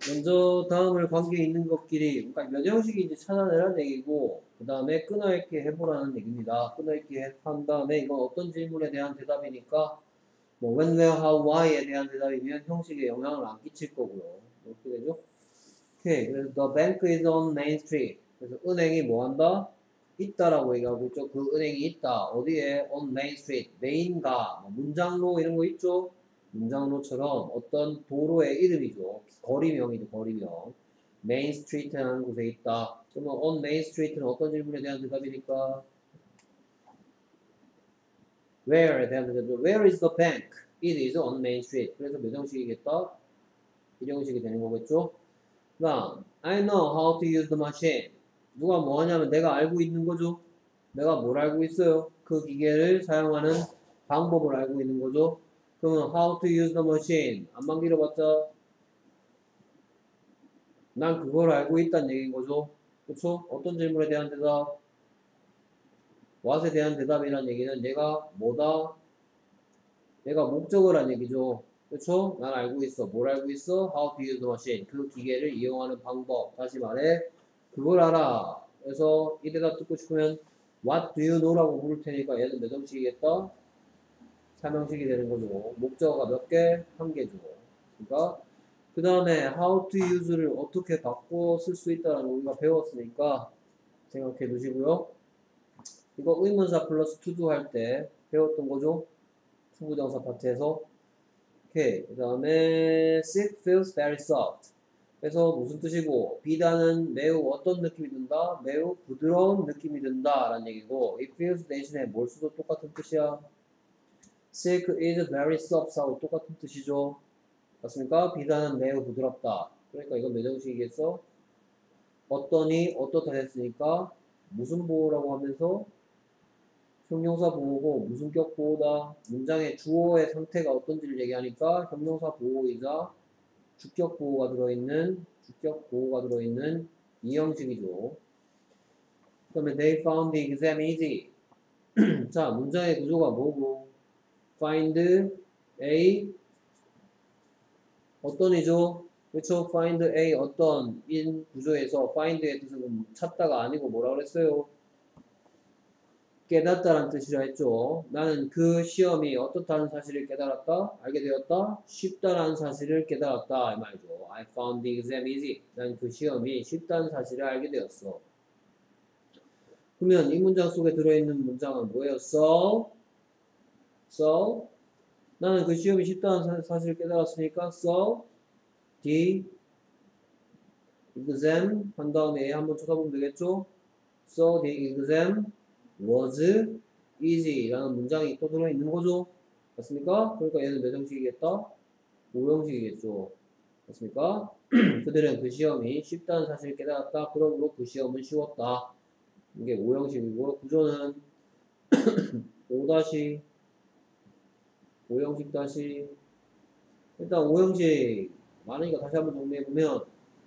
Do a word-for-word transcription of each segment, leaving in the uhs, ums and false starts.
먼저 다음을 관계 있는 것끼리, 그러니까 몇 형식인지 찾아내라는 얘기고, 그 다음에 끊어읽기 해보라는 얘기입니다. 끊어읽기 한 다음에 이건 어떤 질문에 대한 대답이니까, 뭐 when, where, how, why에 대한 대답이면 형식에 영향을 안 끼칠 거고요. 어떻게 되죠? 오케이. 그래서 the bank is on Main Street. 그래서 은행이 뭐 한다? 있다라고 얘기하고 있죠. 그 은행이 있다. 어디에? on Main Street. 메인가, 뭐 문장로 이런 거 있죠? 문장로처럼 어떤 도로의 이름이죠. 거리명이죠. 거리명. Main Street라는 곳에 있다. 그러면 on Main Street는 어떤 질문에 대한 대답이니까? Where에 대한 대답이죠. Where is the bank? It is on Main Street. 그래서 몇 형식이겠다? 일 형식이 되는 거겠죠? 그다음 I know how to use the machine. 누가 뭐 하냐면 내가 알고 있는 거죠. 내가 뭘 알고 있어요? 그 기계를 사용하는 방법을 알고 있는 거죠. 그러면 how to use the machine. 안만 길어봤자 난 그걸 알고 있다는 얘기인 거죠. 그쵸? 어떤 질문에 대한 대답? what에 대한 대답이란 얘기는 내가 뭐다? 내가 목적을 한 얘기죠. 그쵸? 난 알고 있어. 뭘 알고 있어? How to use the machine. 그 기계를 이용하는 방법. 다시 말해, 그걸 알아. 그래서 이 대답 듣고 싶으면 What do you know? 라고 물을 테니까 얘는 몇 형식이겠다? 삼 형식이 되는 거죠. 목적어가 몇 개? 한 개죠. 그러니까 그 다음에 How to use를 어떻게 바꿔 쓸 수 있다는 걸 우리가 배웠으니까 생각해 두시고요. 이거 의문사 플러스 to do 할 때 배웠던 거죠. 투부정사 파트에서. 오케이. 그 다음에 sick feels very soft. 그래서 무슨 뜻이고 비다는 매우 어떤 느낌이 든다? 매우 부드러운 느낌이 든다 라는 얘기고 이 feels 대신에 뭘 써도 똑같은 뜻이야. sick is very soft 하고 똑같은 뜻이죠. 맞습니까? 비다는 매우 부드럽다. 그러니까 이건 몇 형식이겠어? 어떠니 어떻다 했으니까 무슨 보호라고 하면서 형용사 보호고 무슨 격 보호다? 문장의 주어의 상태가 어떤지를 얘기하니까 형용사 보호이자 주격 보호가 들어있는 주격 보호가 들어있는 이 형식이죠. 그다음에 they found the exam easy. 자, 문장의 구조가 뭐고? find a 어떤이죠? 그렇죠? find a 어떤 인 구조에서 find의 뜻은 찾다가 아니고 뭐라 그랬어요? 깨닫다라는 뜻이라 했죠. 나는 그 시험이 어떻다는 사실을 깨달았다, 알게 되었다, 쉽다라는 사실을 깨달았다 이 말이죠. I found the exam easy. 난 그 시험이 쉽다는 사실을 알게 되었어. 그러면 이 문장 속에 들어있는 문장은 뭐예요? So, so 나는 그 시험이 쉽다는 사실을 깨달았으니까 so the exam 한 다음에 한번 쳐다보면 되겠죠? So the exam was easy 라는 문장이 또 들어있는 거죠. 맞습니까? 그러니까 얘는 몇 형식이겠다? 오 형식이겠죠. 맞습니까? 그들은 그 시험이 쉽다는 사실을 깨달았다. 그러므로 그 시험은 쉬웠다. 이게 오 형식이고 구조는 오 다시 오 형식 다시 일단 오 형식 많으니까 다시 한번 정리해보면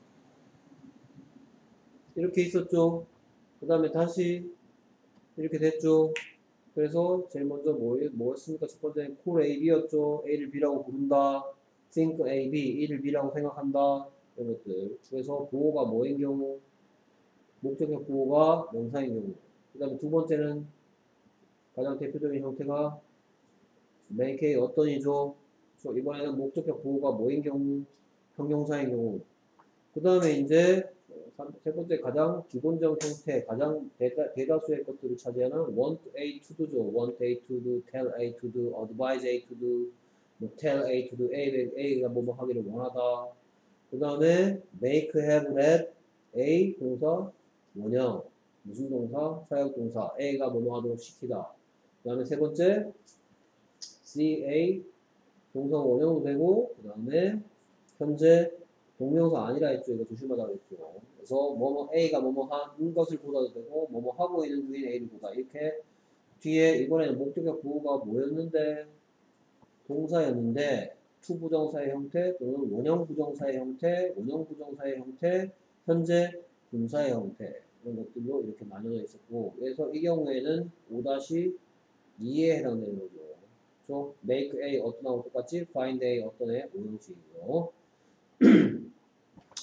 이렇게 있었죠. 그 다음에 다시 이렇게 됐죠. 그래서 제일 먼저 뭐, 뭐였습니까? 첫 번째 콜 A, B였죠. A를 B라고 부른다. think A, B, E를 B라고 생각한다. 이런 것들. 그래서 보호가 뭐인 경우? 목적격 보호가 명사인 경우. 그 다음에 두 번째는 가장 대표적인 형태가 make A 어떤이죠? 그래서 이번에는 목적격 보호가 뭐인 경우? 형용사인 경우. 그 다음에 이제 세 번째 가장 기본적 형태, 가장 대다, 대다수의 것들을 차지하는 want A to do죠. want A to do, tell A to do, advise A to do, 뭐 tell A to do, A, A가 뭐뭐 하기를 원하다. 그 다음에 make, have, let, A 동사, 원형, 무슨 동사, 사역 동사, A가 뭐뭐 하도록 시키다. 그 다음에 세 번째 C, A 동사 원형도 되고, 그 다음에 현재 동명사 아니라 했죠. 이거 조심하라고 했죠. 그래서 뭐뭐 A가 뭐뭐 한 것을 보다도 되고 뭐뭐 하고 있는 중인 A를 보다 이렇게 뒤에 이번에는 목적격 보호가 뭐였는데 동사였는데 to 부정사의 형태 또는 원형 부정사의 형태, 원형 부정사의 형태, 현재 분사의 형태 이런 것들로 이렇게 나눠져 있었고 그래서 이 경우에는 오 이에 해당되는 거죠. 그래서 make A 어떤하고 똑같이 find A 어떤 애 오형식이고요.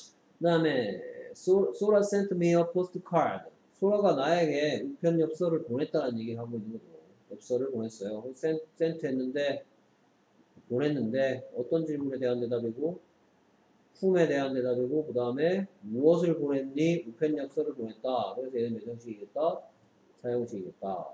다음에 소, 소라 sent me a postcard. 소라가 나에게 우편 엽서를 보냈다는 얘기를 하고 있는 거죠. 엽서를 보냈어요. sent, sent 했는데 보냈는데 어떤 질문에 대한 대답이고 whom에 대한 대답이고 그 다음에 무엇을 보냈니? 우편 엽서를 보냈다. 그래서 얘는 몇 형식이겠다? 사형식이겠다.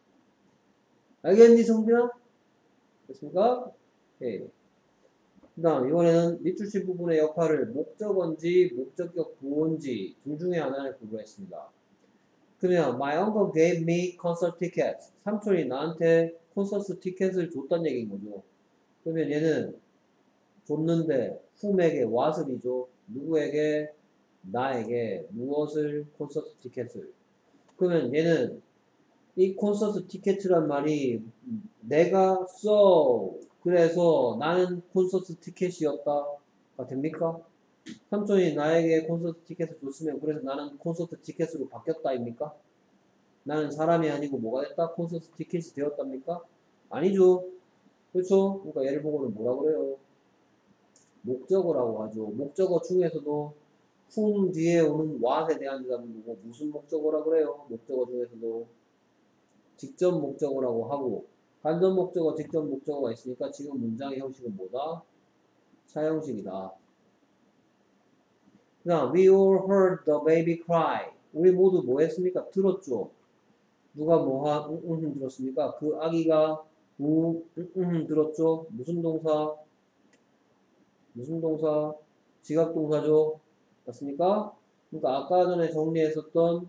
알겠니 성빈아? 됐습니까? 오케이. 그 다음 이번에는 밑줄치 부분의 역할을 목적어인지 목적격 부호인지 둘 중에 하나를 구분했습니다. 그러면 my uncle gave me concert tickets. 삼촌이 나한테 콘서트 티켓을 줬단 얘기인 거죠. 그러면 얘는 줬는데 whom에게 what을 이죠. 누구에게? 나에게 무엇을? 콘서트 티켓을. 그러면 얘는 이 콘서트 티켓이란 말이 내가 써 그래서 나는 콘서트 티켓이었다가 됩니까? 삼촌이 나에게 콘서트 티켓을 줬으면 그래서 나는 콘서트 티켓으로 바뀌었다입니까? 나는 사람이 아니고 뭐가 됐다? 콘서트 티켓이 되었답니까? 아니죠. 그렇죠? 그러니까 얘를 보고는 뭐라 그래요? 목적어라고 하죠. 목적어 중에서도 whom 뒤에 오는 what에 대한 대답은 뭐고 무슨 목적어라 그래요? 목적어 중에서도 직접 목적어라고 하고 간접 목적어, 직접 목적어가 있으니까 지금 문장의 형식은 뭐다? 사형식이다. 그 다음 we all heard the baby cry. 우리 모두 뭐 했습니까? 들었죠. 누가 뭐하 응, 응, 들었습니까? 그 아기가 우, 응, 응, 들었죠. 무슨 동사? 무슨 동사? 지각동사죠. 맞습니까? 그러니까 아까 전에 정리했었던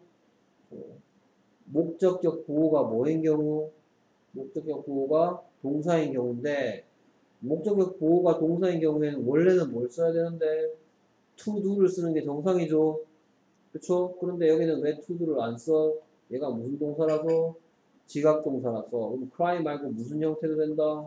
목적격 부호가 뭐인 경우? 목적격 부호가 동사인 경우인데 목적격 부호가 동사인 경우에는 원래는 뭘 써야 되는데 to do를 쓰는 게 정상이죠. 그쵸? 그런데 여기는 왜 to do를 안 써? 얘가 무슨 동사라서? 지각동사라서. 그럼 cry 말고 무슨 형태도 된다?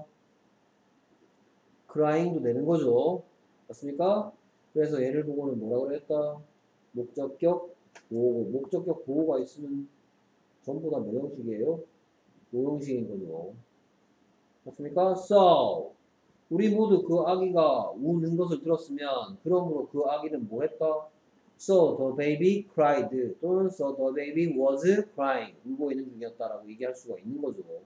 crying도 되는 거죠. 맞습니까? 그래서 얘를 보고는 뭐라고 그랬다? 목적격 보호. 목적격 보호가 있으면 전부 다 몇 형식이에요? 오 형식인 거죠. 맞습니까? So 우리 모두 그 아기가 우는 것을 들었으면 그러므로 그 아기는 뭐 했다? So the baby cried 또는 so the baby was crying 울고 있는 중이었다라고 얘기할 수가 있는 거죠. 그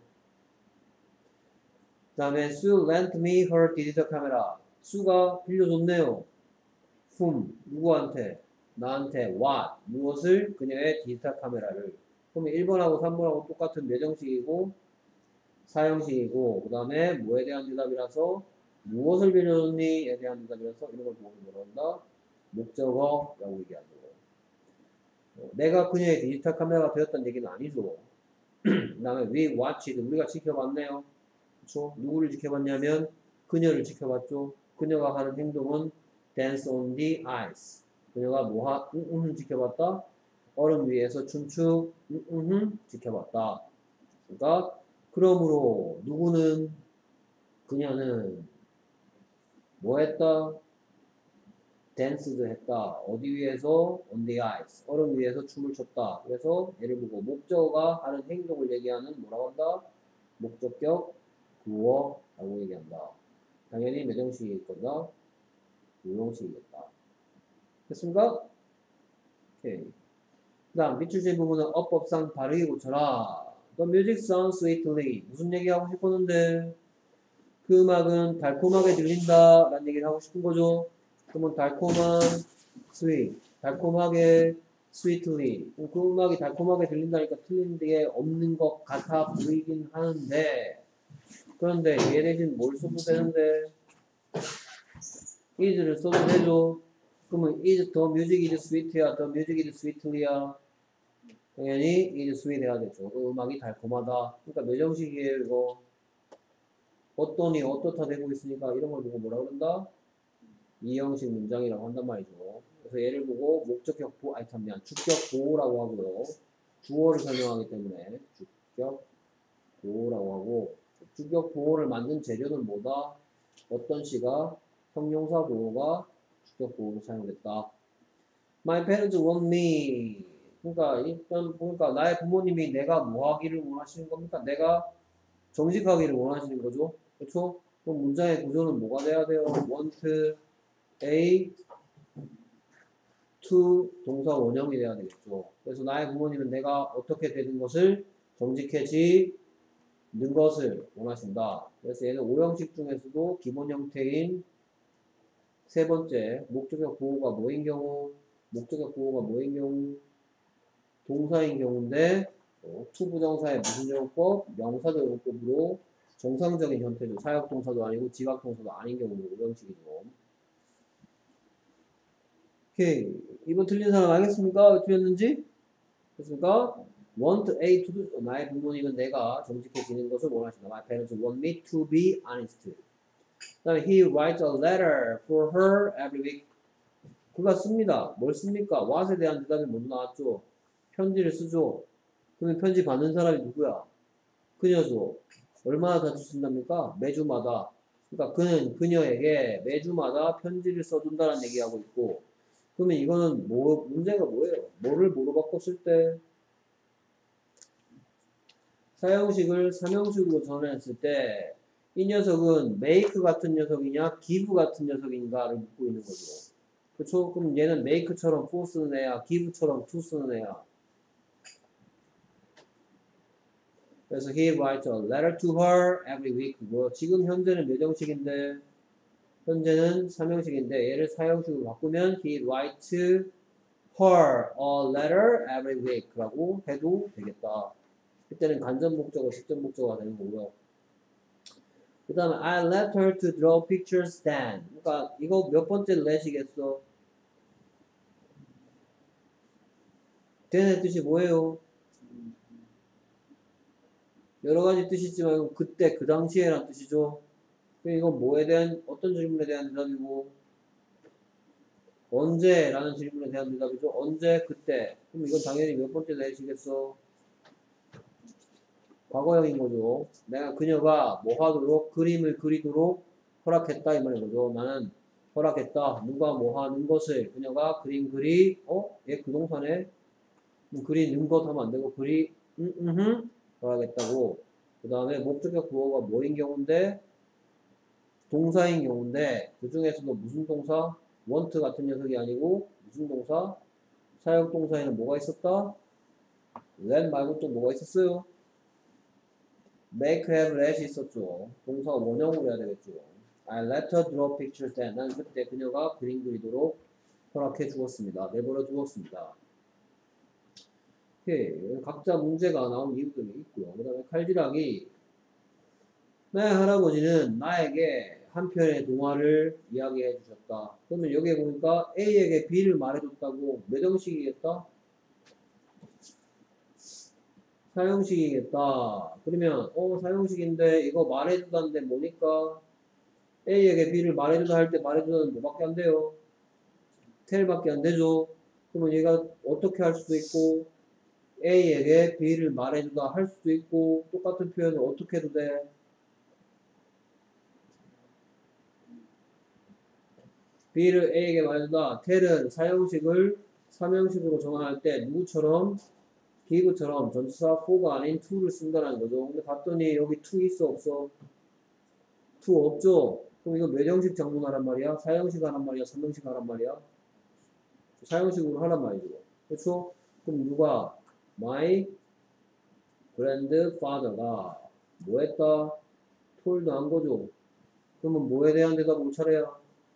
다음에 Sue lent me her digital camera. 수가 빌려줬네요. whom 누구한테? 나한테 what 무엇을? 그녀의 디지털 카메라를. 그러면 일 번하고 삼 번하고 똑같은 몇 형식이고 사형식이고 그 다음에 뭐에 대한 대답이라서 무엇을 빌려줬니?에 대한 대답이라서 이런 걸 보고 뭐라 한다? 목적어라고 얘기하죠. 어, 내가 그녀의 디지털 카메라가 되었다는 얘기는 아니죠. 그 다음에 we watched 우리가 지켜봤네요. 그쵸? 누구를 지켜봤냐면 그녀를 지켜봤죠. 그녀가 하는 행동은 dance on the ice. 그녀가 뭐하? 응, 응, 지켜봤다. 얼음 위에서 춤추 응, 응, 지켜봤다. 그러니까 그러므로 누구는 그녀는 뭐 했다? 댄스도 했다. 어디 위에서? on the ice. 얼음 위에서 춤을 췄다. 그래서 예를 보고 목적어가 하는 행동을 얘기하는 뭐라고 한다? 목적격 구어라고 얘기한다. 당연히 몇 형식일 거다? 오 형식이겠다. 됐습니까? 오케이. 그 다음 밑줄진 부분은 어법상 바르게 고쳐라. The music sounds sweetly. 무슨 얘기 하고 싶었는데? 그 음악은 달콤하게 들린다 라는 얘기를 하고 싶은 거죠. 그러면 달콤한 sweet, 달콤하게 sweetly. 그 음악이 달콤하게 들린다니까 틀린 게 없는 것 같아 보이긴 하는데 그런데 얘 대신 뭘 써도 되는데 is를 써도 되죠. 그러면 is the music is sweet야 the music is sweetly야 당연히 is sweet 해야 되죠. 그 음악이 달콤하다. 그러니까 몇 형식이에요 이거? 어떠니 어떻다 되고 있으니까 이런 걸 보고 뭐라 그런다? 이 형식 문장이라고 한단 말이죠. 그래서 얘를 보고 목적격 보호, 아니 참 미안, 주격 보호라고 하고요. 주어를 설명하기 때문에 주격 보호라고 하고 주격 보호를 만든 재료는 뭐다? 어떤 시가 형용사 보호가 주격 보호로 사용됐다. My parents want me. 그러니까 일단 보니까 나의 부모님이 내가 뭐 하기를 원하시는 겁니까? 내가 정직하기를 원하시는 거죠. 그렇죠? 그럼 문장의 구조는 뭐가 돼야 돼요? want A to 동사 원형이 돼야 되겠죠. 그래서 나의 부모님은 내가 어떻게 되는 것을 정직해지는 것을 원하신다. 그래서 얘는 오형식 중에서도 기본 형태인 세 번째 목적격 보호가 뭐인 경우, 목적격 보호가 뭐인 경우, 동사인 경우인데 어, to 부정사의 무슨 적용법, 명사 적용법으로 정상적인 형태죠. 사역 동사도 아니고 지각 동사도 아닌 경우는 오형식이죠. 오케이. 이번 틀린 사람 알겠습니까? 왜 틀렸는지? 됐습니까? want A to do. 나의 부모님은 내가 정직해지는 것을 원하신다. My parents want me to be honest. 그 다음에 he writes a letter for her every week. 그가 씁니다. 뭘 씁니까? what에 대한 대답이 먼저 나왔죠. 편지를 쓰죠. 그러면 편지 받는 사람이 누구야? 그녀죠. 얼마나 자주 쓴답니까? 매주마다. 그러니까 그는 그녀에게 매주마다 편지를 써준다는 얘기하고 있고, 그러면 이거는 뭐, 문제가 뭐예요? 뭐를 뭐로 바꿨을 때? 사형식을 삼형식으로 전환했을 때, 이 녀석은 make 같은 녀석이냐, give 같은 녀석인가를 묻고 있는 거죠. 그쵸? 그럼 얘는 make처럼 for 쓰는 애야, give처럼 to 쓰는 애야. 그래서 he writes a letter to her every week. 뭐 지금 현재는 몇 형식인데? 현재는 삼형식인데 얘를 사형식으로 바꾸면 he writes her a letter every week 라고 해도 되겠다. 그때는 간접 목적어, 직접 목적어가 되는 거고요. 그 다음에 I let her to draw pictures then. 그러니까 이거 몇 번째 let이겠어? then의 뜻이 뭐예요? 여러 가지 뜻이 있지만 그때, 그 당시에란 뜻이죠. 이건 뭐에 대한, 어떤 질문에 대한 대답이고, 언제? 라는 질문에 대한 대답이죠. 언제? 그때. 그럼 이건 당연히 몇 번째 내시겠어? 과거형인 거죠. 내가 그녀가 뭐 하도록, 그림을 그리도록 허락했다 이 말인 거죠. 나는 허락했다. 누가 뭐 하는 것을 그녀가 그림 그리, 어? 얘 그 동사네? 그리는 것 하면 안 되고 그리, 음, 음, 허락했다고. 그 다음에 목적격 부호가 뭐인 경우인데? 동사인 경우인데 그 중에서도 무슨 동사? want 같은 녀석이 아니고 무슨 동사? 사역 동사에는 뭐가 있었다? let 말고 또 뭐가 있었어요? make, have, let이 있었죠. 동사 원형으로 해야 되겠죠. I let her draw pictures then. 난 그때 그녀가 그림 그리도록 허락해 주었습니다. 내버려 두었습니다. 오케이. 각자 문제가 나온 이유들이 있고요. 그 다음에 칼질하기. 나의 할아버지는 나에게 한 편의 동화를 이야기해 주셨다. 그러면 여기에 보니까 A에게 B를 말해줬다고 몇 형식이겠다? 사형식이겠다. 그러면 어 사형식인데 이거 말해주다는데 뭐니까? A에게 B를 말해주다 할 때 말해주다는 뭐밖에 안 돼요? tell밖에 안 되죠. 그러면 얘가 어떻게 할 수도 있고 A에게 B를 말해주다 할 수도 있고 똑같은 표현을 어떻게 해도 돼? B를 A에게 말해주다. tell은 사형식을 삼형식으로 전환할 때 누구처럼? give처럼 전치사 for가 아닌 to를 쓴다는 거죠. 근데 봤더니 여기 to 있어 없어? to 없죠? 그럼 이거 몇 형식 장문하란 말이야? 사형식 하란 말이야? 삼형식 하란 말이야? 사형식으로 하란 말이죠. 그렇죠? 그럼 누가 my grandfather가 뭐 했다? told 한 거죠. 그러면 뭐에 대한 대답 올 차례야?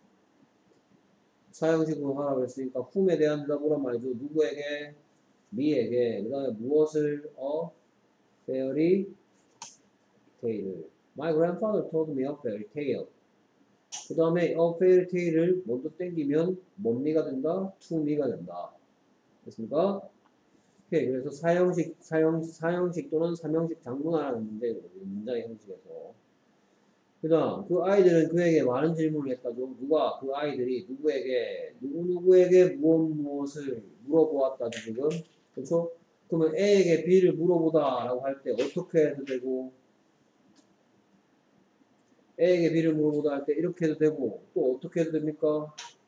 사형식으로 하라고 했으니까 whom에 대한 대답으란 말이죠. 누구에게? me에게. 그 다음에 무엇을? 어? fairy tale. My grandfather told me a fairy tale. 그 다음에 a fairy tale을 먼저 땡기면 뭔 미가 된다? to me가 된다. 됐습니까? 오케이. 그래서 사형식, 사형, 사형식 또는 삼형식 장문하라는 문제, 문장의 형식에서. 그 다음, 그 아이들은 그에게 많은 질문을 했다죠. 누가, 그 아이들이 누구에게, 누구누구에게 무엇 무엇을 물어보았다죠, 지금. 그렇죠? 그러면 A에게 B를 물어보다 라고 할 때 어떻게 해도 되고, A에게 B를 물어보다 할 때 이렇게 해도 되고, 또 어떻게 해도 됩니까?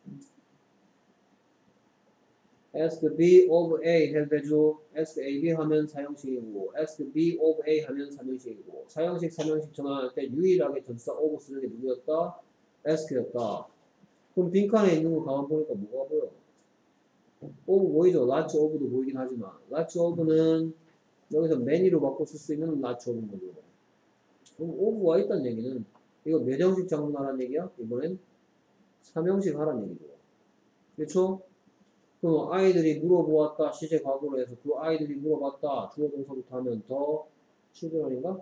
ask B of A 해도 되죠. ask A, B 하면 사형식이고, ask B of A 하면 삼형식이고, 사형식, 삼형식 전환할 때 유일하게 전치사 of 쓰는 게 누구였다? ask였다. 그럼 빈칸에 있는 거 가만 보니까 뭐가 보여? 오브 보이죠? 라츠 오브도 보이긴 하지만 라츠 오브는 여기서 many로 바꿔 쓸 수 있는 라츠 오브인 거죠. 그럼 오브가 있다는 얘기는 이거 몇 형식 작문하라는 얘기야? 이번엔 삼 형식 하라는 얘기죠. 그렇죠? 그럼 아이들이 물어보았다 시제 과거로 해서 그 아이들이 물어봤다 주어 동사부터 하면 더 children인가?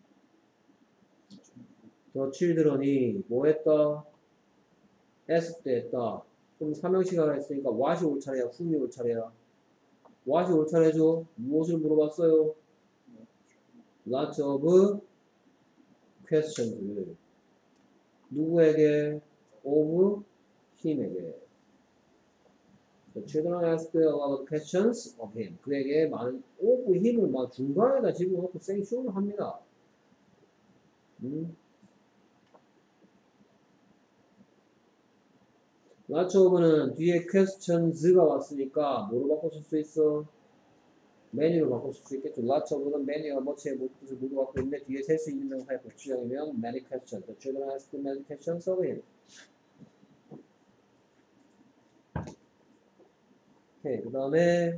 더 children이 뭐 했다? asked 했다. 그럼 삼 형식 하라 했으니까 what이 올 차례야? whom이 올 차례야? what이 올 차례죠? 무엇을 물어봤어요? lots of questions. 누구에게? of him에게. The children asked a lot of questions of him. 그에게 많은 of him을 막 중간에다 집어넣고 생쇼를 합니다. 음? lots of는 뒤에 questions가 왔으니까 뭐로 바꿔 쓸 수 있어? many로 바꿔 쓸 수 있겠죠. lots of는 many와 much의 모든 뜻을 모두 갖고 있는데 뒤에 셀 수 있는 명사의 복수형이면 many questions. The children asked many questions of him. 오케이. 그 다음에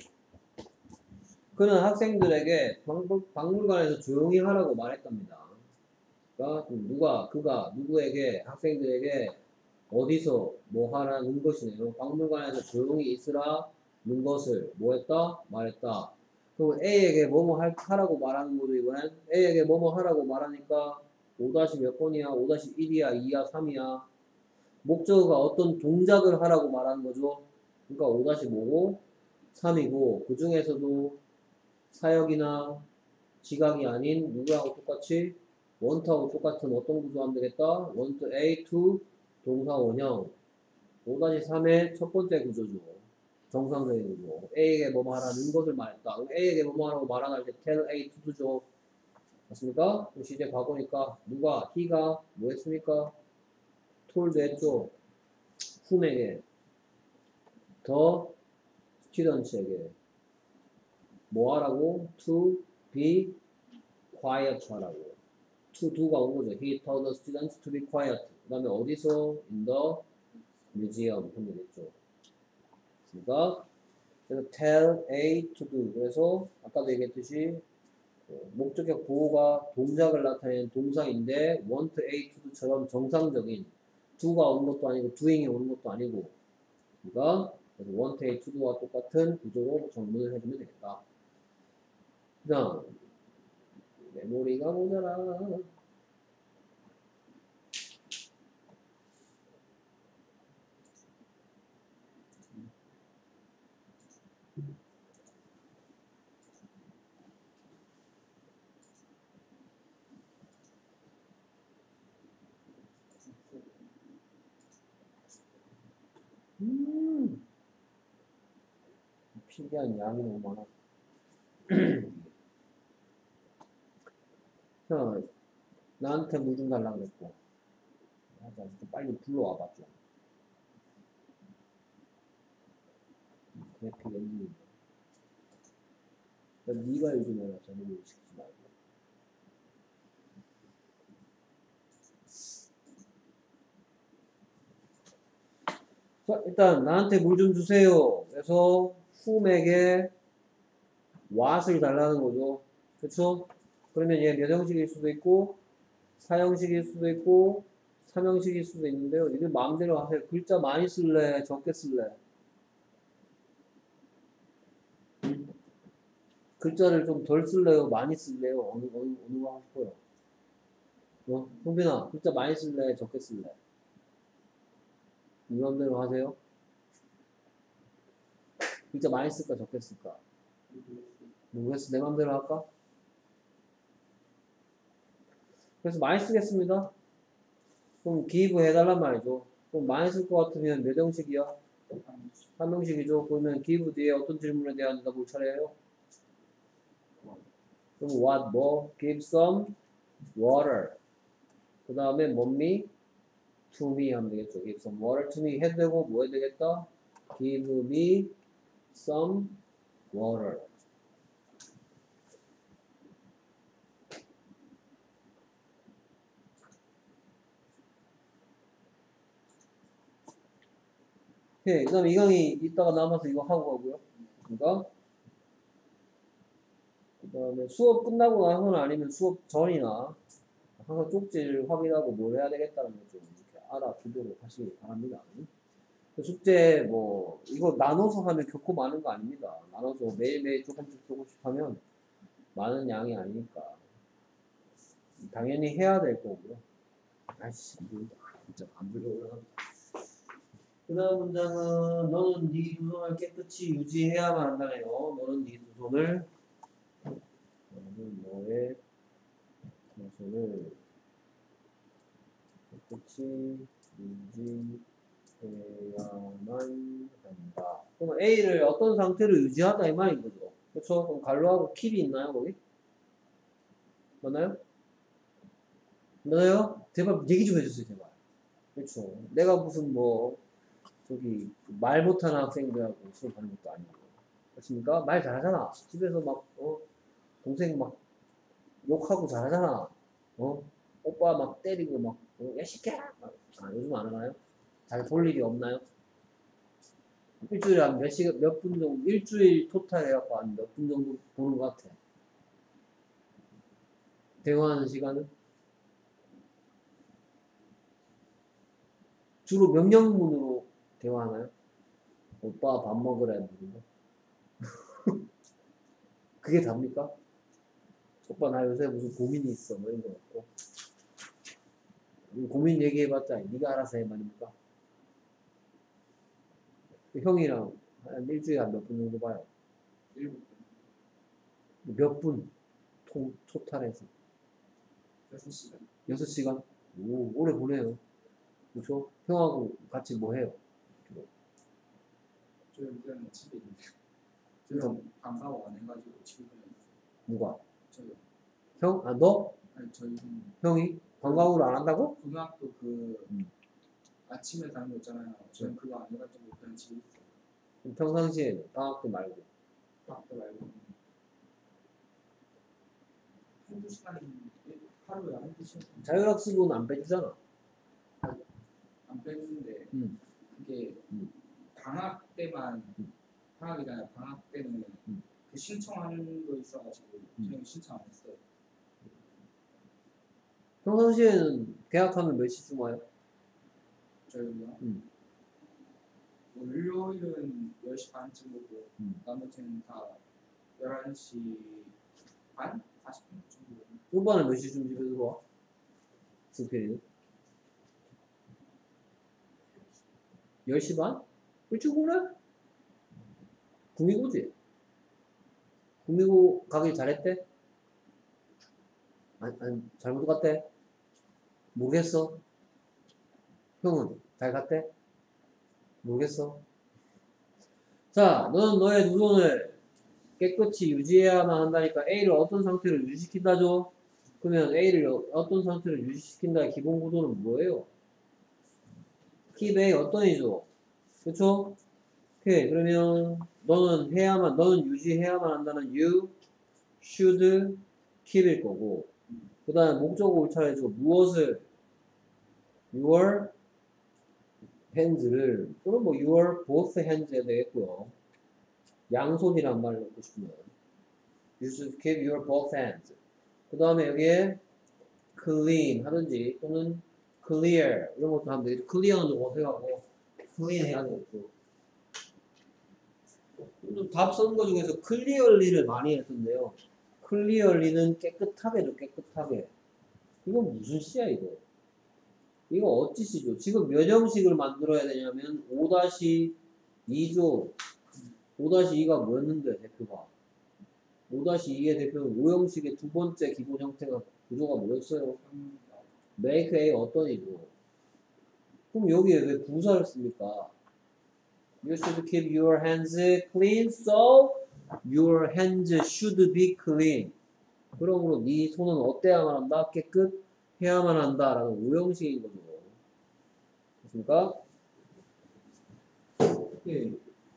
그는 학생들에게 박물, 박물관에서 조용히 하라고 말했답니다. 그러니까 누가 그가 누구에게 학생들에게 어디서 뭐 하라는 것이네요. 박물관에서 조용히 있으라는 것을 뭐 했다? 말했다. 그럼 A에게 뭐뭐 하라고 말하는 거죠. 이번엔 A에게 뭐뭐 하라고 말하니까 오 몇 번이야? 오 일이야? 이야? 삼이야? 목적어가 어떤 동작을 하라고 말하는 거죠. 그러니까 오 오고 삼이고 그 중에서도 사역이나 지각이 아닌 누구하고 똑같이 원투하고 똑같은 어떤 구조 하면 되겠다? 원투 A, 투 동사 원형 오 삼의 첫 번째 구조죠. 정상적인 구조. A에게 뭐뭐 하라는 것을 말했다. 그럼 A에게 뭐뭐 하라고 말할 때 tell A to do죠. 맞습니까? 그럼 시제 과거니까 누가? he가 뭐 했습니까? told 했죠. whom에게 더 students에게 뭐 하라고? to be quiet 하라고. to do가 온 거죠. He told the students to be quiet. 그 다음에 어디서? in the museum 하면 되겠죠. 그러니까 그래서 tell A to do. 그래서 아까도 얘기했듯이 목적격 보호가 동작을 나타내는 동사인데 want A to do처럼 정상적인 do가 오는 것도 아니고 doing이 오는 것도 아니고 그러니까 그래서 want A to do와 똑같은 구조로 정문을 해주면 되겠다. 그 다음 메모리가 모자라. 음, 필기한 양이 너무 많아. 자, 나한테 물 좀 달라고 그랬고. 맞아, 빨리 불러와봐, 좀. 그래픽 엔진. 네가 요즘 해라, 저녁을 시키지 말고. 자, 일단, 나한테 물 좀 주세요. 그래서, whom에게 what을 달라는 거죠. 그쵸? 그러면 얘 몇 형식일 수도 있고, 사 형식일 수도 있고, 삼 형식일 수도 있는데요. 니들 마음대로 하세요. 글자 많이 쓸래? 적게 쓸래? 글자를 좀 덜 쓸래요? 많이 쓸래요? 어느, 어느, 어느 거 하고 싶어요? 어? 성빈아, 글자 많이 쓸래? 적게 쓸래? 이 맘대로 하세요? 글자 많이 쓸까? 적게 쓸까? 모르겠어. 내 맘대로 할까? 그래서 많이 쓰겠습니다. 그럼 give 해달란 말이죠. 그럼 많이 쓸 것 같으면 몇 형식이야? 한 형식이죠. 그러면 give 뒤에 어떤 질문에 대한 대답을 차례해요? 그럼 what, 뭐? give some water. 그 다음에 뭐미? to me 하면 되겠죠. give some water to me 해도 되고 뭐 해야 되겠다? give me some water. 오케이. 그 다음에 이 강의 이따가 남아서 이거 하고 가고요. 그러니까 그 다음에 수업 끝나고 나서는 아니면 수업 전이나 항상 쪽지를 확인하고 뭘 해야 되겠다는 걸 좀 이렇게 알아두도록 하시기 바랍니다. 그 숙제 뭐 이거 나눠서 하면 결코 많은 거 아닙니다. 나눠서 매일매일 조금씩 조금씩 하면 많은 양이 아니니까 당연히 해야 될 거고요. 아이씨 이거 진짜 안 들어오나. 그 다음 문장은 너는 네 두 손을 깨끗이 유지해야만 한다네요. 너는 네 두 손을 너는 너의 두 손을 깨끗이 유지해야만 한다. 그럼 A를 어떤 상태로 유지하다 이 말인 거죠. 그렇죠? 그럼 갈로하고 킵이 있나요 거기? 맞나요? 맞아요? 제발 얘기 좀 해주세요 제발. 그렇죠. 내가 무슨 뭐 저기 말 못하는 학생들하고 수업하는 것도 아니고 그렇습니까? 말 잘하잖아. 집에서 막 어? 동생 막 욕하고 잘하잖아. 어? 오빠 막 때리고 막 어? 야 시켜라. 막, 아, 요즘 안 하나요? 잘 볼 일이 없나요? 일주일에 한 몇 시간 몇 분 정도 일주일 토탈 해갖고 한 몇 분 정도 보는 것 같아. 대화하는 시간은 주로 명령문으로 대화하나요? 오빠 밥 먹으라 이런 거. 그게 답니까? 오빠 나 요새 무슨 고민이 있어 뭐 이런 거 없고 고민 얘기해봤자 네가 알아서 해 말입니까? 형이랑 한 일주일에 한 몇 분 정도 봐요? 일곱 몇 분? 통, 토탈해서 여섯 시간. 여섯 시간? 오 오래 보내요. 그렇죠? 형하고 같이 뭐 해요? 저 요새는 집에 있는데 그럼 저는 방과후 안 해가지고 친구는 누가? 저요. 형? 아 너? 아니 저희 형 형이? 방과후를 안 한다고? 고등학교 그 음. 아침에 가는 거 있잖아요. 저는 그거 안 해가지고 그냥 집에 있어요. 그럼 평상시에 방학 때 말고 밥도 말고 한두 시간 하루에 한두 시간 자율학습은 안 빼주잖아. 안 빼주는데 음. 그게 음. 방학 때만 음. 방학이잖아요. 방학 때는 음. 그 신청하는 거 있어가지고 음. 저는 신청 안 했어요. 평상시에는 계약하면 몇 시쯤 와요? 저희요. 음. 월요일은 열 시 반쯤 오고 음. 나머지는 다 열한 시 반? 사십 분 정도. 오빠는 몇 시쯤 집에 들어와? 승필이는? 열 시 반? 일찍 오래? 구미고지? 구미고 가길 잘했대? 아니, 아니 잘못 갔대? 모르겠어? 형은 잘 갔대? 모르겠어? 자, 너는 너의 두 손을 깨끗이 유지해야만 한다니까 A를 어떤 상태로 유지시킨다죠? 그러면 A를 어떤 상태로 유지시킨다의 기본 구도는 뭐예요? keep A 어떤 이죠? 그쵸? 오케이. 그러면 너는 해야만, 너는 유지해야만 한다는 you should keep일 거고 그 다음에 목적어 올차례해주고 무엇을 your hands를 또는 뭐 your both hands 해야 되겠고요. 양손이란 말을 넣고 싶으면 you should keep your both hands. 그 다음에 여기에 clean 하든지 또는 clear 이런 것도 하면 되겠죠. clear는 좀 어색하고 clean 해야 되겠고. 답 쓰는 거 중에서 clearly를 많이 했던데요. clearly는 깨끗하게죠, 깨끗하게. 이건 무슨 시야 이거? 이거 어찌 시죠? 지금 몇 형식을 만들어야 되냐면 오 이죠. 오 이가 뭐였는데 대표가? 오 이의 대표는 오 형식의 두 번째 기본 형태가 구조가 뭐였어요? make A 어떤 이죠? 그럼 여기에 왜 부사를 씁니까? You should keep your hands clean, so your hands should be clean. 그러므로 네 손은 어때야만 한다? 깨끗해야만 한다라는 오형식인 거죠. 됐습니까? 예.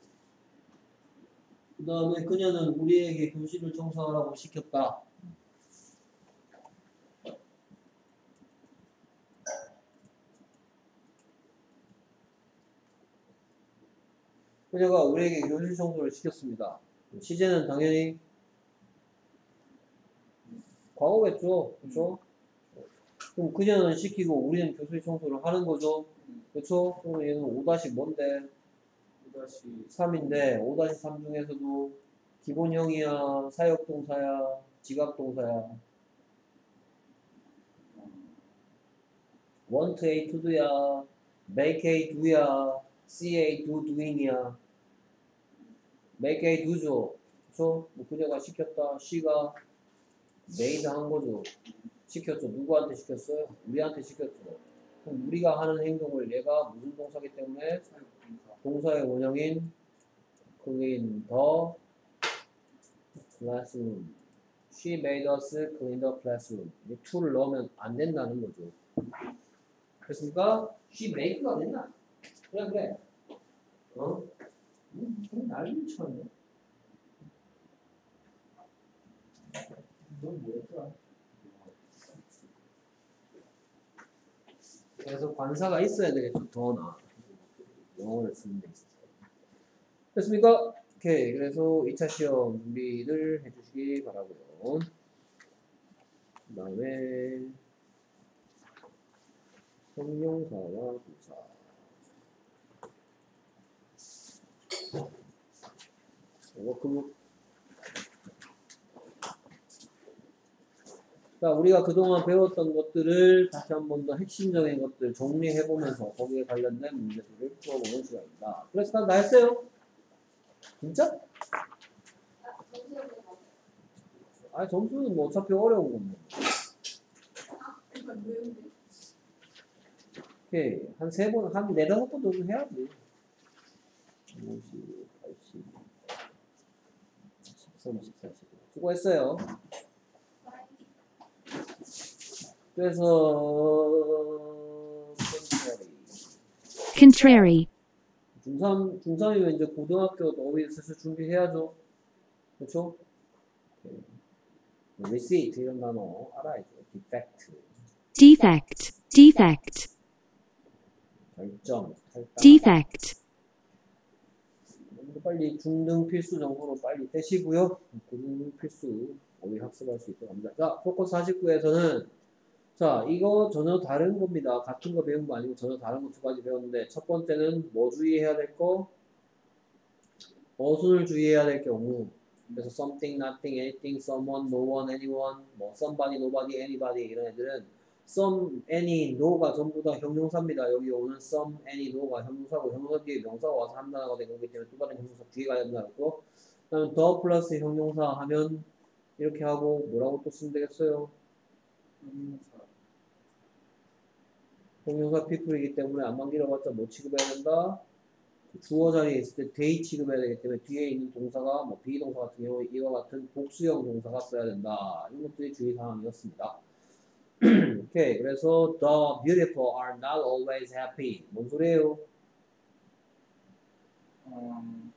그 다음에 그녀는 우리에게 교실을 청소하라고 시켰다. 그녀가 우리에게 교실 청소를 시켰습니다. 시제는 당연히 과거겠죠. 그렇죠? 그럼 그녀는 시키고 우리는 교실 청소를 하는 거죠. 그렇죠? 그럼 얘는 오 다시 뭔데? 오 다시 삼인데 오 다시 삼 중에서도 기본형이야, 사역동사야, 지각동사야. want A to do야, make A do야, see A do doing이야. make A do죠. 그쵸? 뭐 그녀가 시켰다, she가 made 한 거죠. 시켰죠. 누구한테 시켰어요? 우리한테 시켰죠. 그럼 우리가 하는 행동을 얘가 무슨 동사기 때문에 사역동사. 동사의 원형인 clean the classroom. She made us clean the classroom. 이 to를 넣으면 안 된다는 거죠. 그렇습니까? She make가 됐나? 그래 그래. 어? 음, 난리 쳤네. 넌 뭐였더라? 그래서 관사가 있어야 되겠죠. 더 나아. 영어를 쓰는 데 있어서. 됐습니까? 오케이. 그래서 이 차 시험 준비를 해주시기 바라고요. 그 다음에 형용사와 부사. 워크북. 자, 우리가 그동안 배웠던 것들을 다시 한 번 더 핵심적인 것들 정리해보면서 거기에 관련된 문제들을 풀어보는 시간입니다. 그래서 다 했어요? 진짜? 아, 점수는 뭐 어차피 어려운 건데. 오케이. 한 세 번, 한 네다섯 번 정도 해야지. 오십, 팔십, 십삼, 십사, 십오. 수고했어요. 그래서 contrary, 중삼, 중삼이면 이제 고등학교 어휘 슬슬 준비해야죠. 그렇죠? receipt 이런 단어 알아야죠. defect, defect, defect, 결정, 탈당. defect, 빨리 중등 필수 정보로 빨리 떼시고요. 고등 필수 어휘 학습할 수 있도록 합니다. 자, 포커스 사십구에서는 자, 이거 전혀 다른 겁니다. 같은 거 배운 거 아니고 전혀 다른 거 두 가지 배웠는데 첫 번째는 뭐 주의해야 될 거? 어순을 주의해야 될 경우. 그래서 something, nothing, anything, someone, no one, anyone, 뭐 somebody, nobody, anybody 이런 애들은 some, any, no가 전부 다 형용사입니다. 여기 오는 some, any, no가 형용사고 형용사 뒤에 명사가 와서 한 단어가 된 거기 때문에 또 다른 형용사 뒤에 가야 된다고. 그다음에 the 플러스 형용사 하면 이렇게 하고 뭐라고 또 쓰면 되겠어요? 형용사. 형용사 people이기 때문에 안만 길어봤자 뭐 취급해야 된다? 주어 자리에 있을 때 they 취급해야 되기 때문에 뒤에 있는 동사가 뭐 비동사 같은 경우에 이와 같은 복수형 동사가 써야 된다. 이런 것들이 주의사항이었습니다. 오케이. 그래서 the beautiful are not always happy. 뭔 소리예요? 음,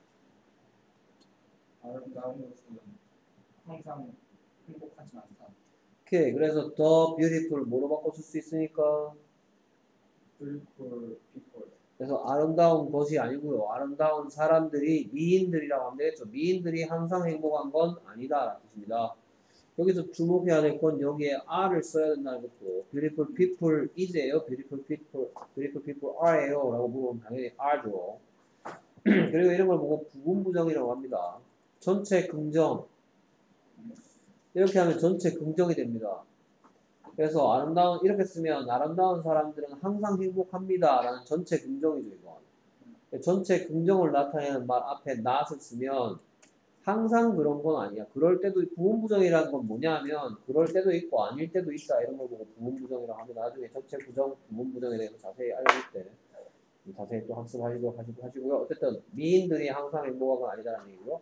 아름다운 것은 항상 행복하지 않다. 오케이. 그래서 the beautiful 뭐로 바꿔 쓸 수 있으니까 Beautiful people. 그래서 아름다운 것이 아니고요. 아름다운 사람들이 미인들이라고 하면 되겠죠. 미인들이 항상 행복한 건 아니다. 뜻입니다. 여기서 주목해야 될 건 여기에 are를 써야 된다는 것도 beautiful people is예요. beautiful people, beautiful people are예요. 라고 물어보면 당연히 are죠. 그리고 이런 걸 보고 부분부정이라고 합니다. 전체 긍정. 이렇게 하면 전체 긍정이 됩니다. 그래서 아름다운 이렇게 쓰면 아름다운 사람들은 항상 행복합니다. 라는 전체 긍정이죠. 이건. 전체 긍정을 나타내는 말 앞에 not을 쓰면 항상 그런 건 아니야. 그럴 때도 부분부정이라는 건 뭐냐면 그럴 때도 있고 아닐 때도 있다. 이런 걸 보고 부분부정이라고 하면 나중에 전체 부정, 부분부정에 대해서 자세히 알려줄 때 자세히 또 학습하시고 하시고 하시고요. 어쨌든 미인들이 항상 행복한 건 아니다라는 얘기고요.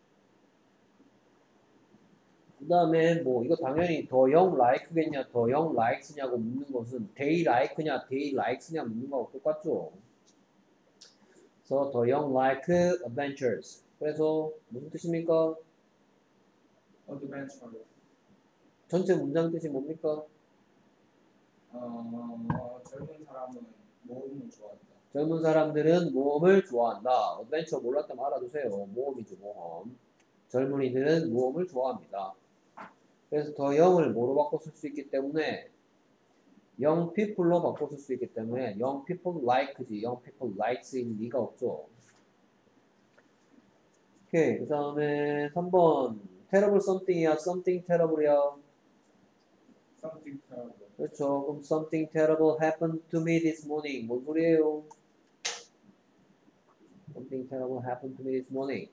그 다음에 뭐 이거 당연히 더 영 like겠냐 더 영 likes냐고 묻는 것은 they like냐 they likes냐 묻는 거하고 똑같죠. 그래서 더 영 like adventures. 그래서 무슨 뜻입니까? Adventure. 전체 문장 뜻이 뭡니까? 어, 젊은 사람은 모험을 좋아한다. 젊은 사람들은 모험을 좋아한다. 어드벤처 몰랐다면 알아두세요. 모험이죠, 모험. 젊은이들은 모험을 좋아합니다. 그래서 더 영을 뭐로 바꿔 쓸 수 있기 때문에 young people로 바꿔 쓸 수 있기 때문에 young people like지 young people likes인 리가 없죠. 오케이. 그 다음에 삼 번 terrible something이야 something terrible이야. something terrible. 그렇죠. 그럼 something terrible happened to me this morning. 뭔 소리예요? Something terrible happened to me this morning.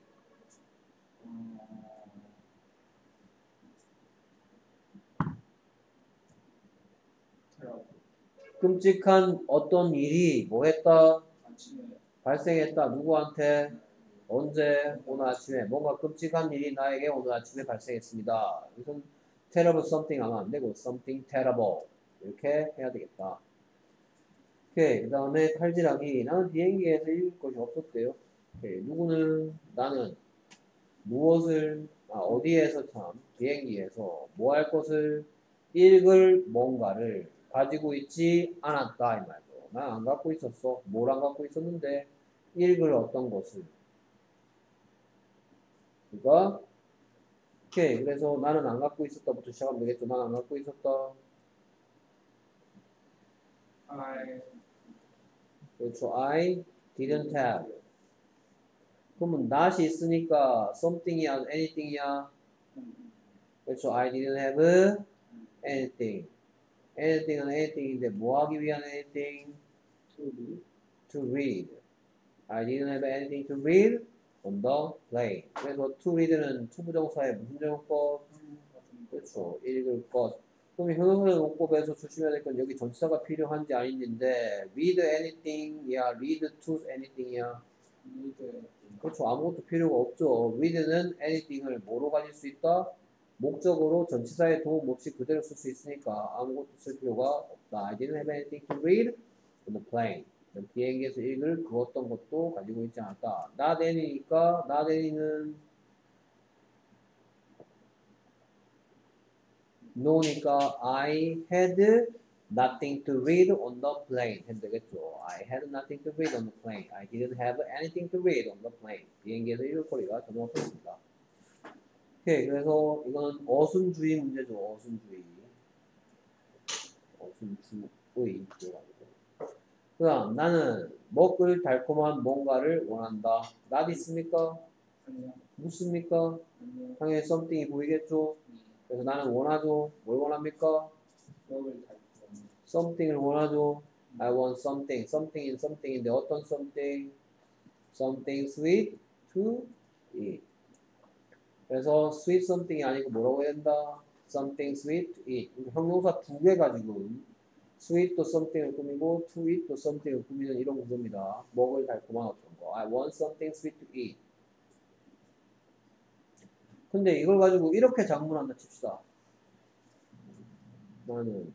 어, terrible. 끔찍한 어떤 일이 뭐 했다? 아침에 발생했다. 누구한테? 언제? 오늘 아침에. 뭔가 끔찍한 일이 나에게 오늘 아침에 발생했습니다. 이것은 terrible something 하면 안 되고 something terrible 이렇게 해야 되겠다. 오케이. 그 다음에 칼질하기. 나는 비행기에서 읽을 것이 없었대요. 오케이. 누구는? 나는 무엇을 아, 어디에서 참 비행기에서 뭐 할 것을 읽을 뭔가를 가지고 있지 않았다 이 말도. 난 안 갖고 있었어. 뭘 안 갖고 있었는데 읽을 어떤 것을. 그러니까 오케이. 그래서 나는 안 갖고 있었다부터 시작하면 되겠죠. 난 안 갖고 있었다. I 그렇죠. I didn't have. 그러면 not이 있으니까 something이야, anything이야. 그렇죠. I didn't have anything. anything은 anything인데 뭐 하기 위한 anything? to read. to read. I didn't have anything to read on the plane. 그래서 to read는 투부정사의 무슨 정법? 그렇죠. 읽을 것. 그럼 형용사 용법에서 조심해야 될 건 여기 전치사가 필요한지 아닌지인데 read anything이야, read to anything이야. read. 그렇죠. 아무것도 필요가 없죠. read는 anything을 뭐로 가질 수 있다? 목적으로 전치사의 도움 없이 그대로 쓸 수 있으니까 아무것도 쓸 필요가 없다. I didn't have anything to read on the plane. 비행기에서 읽을 그 어떤 것도 가지고 있지 않았다. not any니까 not any는 no니까 I had nothing to read on the plane 해도 되겠죠. I had nothing to read on the plane. I didn't have anything to read on the plane. 비행기에서 읽을 거리가 전혀 없었습니다. 오케이. 그래서 이거는 어순주의 문제죠. 어순주의. 어순주의. 그 다음 나는 먹을 달콤한 뭔가를 원한다. not 있습니까? 아니요. 묻습니까? 아니요. 당연히 something이 보이겠죠? 그래서 나는 원하죠. 뭘 원합니까? 먹을 달콤. something을 원하죠. I want something. something인 something인데 어떤 something? something sweet to eat. 그래서 sweet something이 아니고 뭐라고 해야 된다? something sweet to eat. 형용사 두 개 가지고 sweet도 something을 꾸미고 to eat도 something을 꾸미는 이런 구조입니다. 먹을 달콤한 어떤 거. I want something sweet to eat. 근데 이걸 가지고 이렇게 작문한다 칩시다. 나는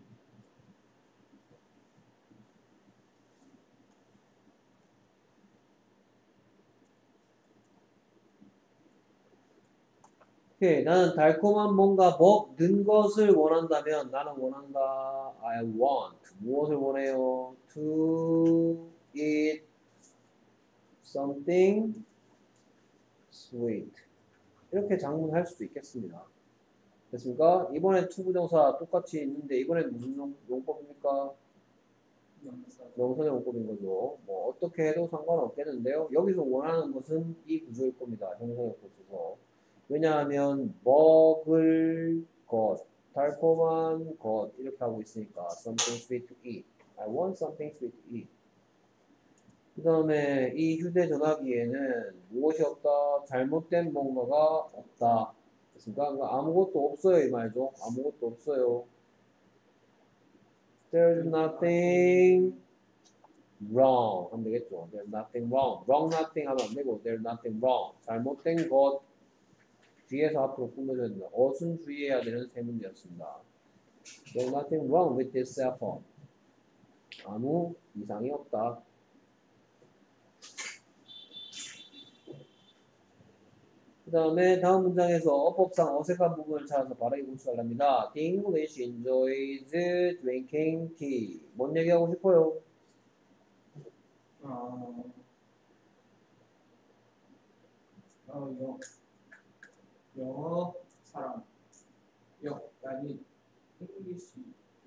오케이. 나는 달콤한 뭔가 먹는 것을 원한다면 나는 원한다. I want. 무엇을 원해요? To eat something sweet. 이렇게 장문할 수도 있겠습니다. 됐습니까? 이번엔 투부정사 똑같이 있는데 이번엔 무슨 용, 용법입니까? 명사. 명사의 용법인 거죠. 뭐 어떻게 해도 상관없겠는데요. 여기서 원하는 것은 이 구조일 겁니다. 형사용법 써서. 왜냐하면 먹을 것, 달콤한 것 이렇게 하고 있으니까 something sweet to eat. I want something sweet to eat. 그 다음에 이 휴대전화기에는 무엇이 없다? 잘못된 뭔가가 없다. 됐습니까? 그러니까 아무것도 없어요 이 말이죠. 아무것도 없어요. There's nothing wrong 하면 되겠죠. There's nothing wrong. Wrong nothing 하면 안 되고 There's nothing wrong. 잘못된 것 뒤에서 앞으로 꾸며줘야 된다. 어순 주의해야 되는 세 문제였습니다. There's nothing wrong with this cell phone. 아무 이상이 없다. 그 다음에 다음 문장에서 어법상 어색한 부분을 찾아서 바르게 구출하랍니다. The English enjoys drinking tea. 뭔 얘기하고 싶어요? 어, 어, 영, 영어 사람, 영, 아니, 잉글리시,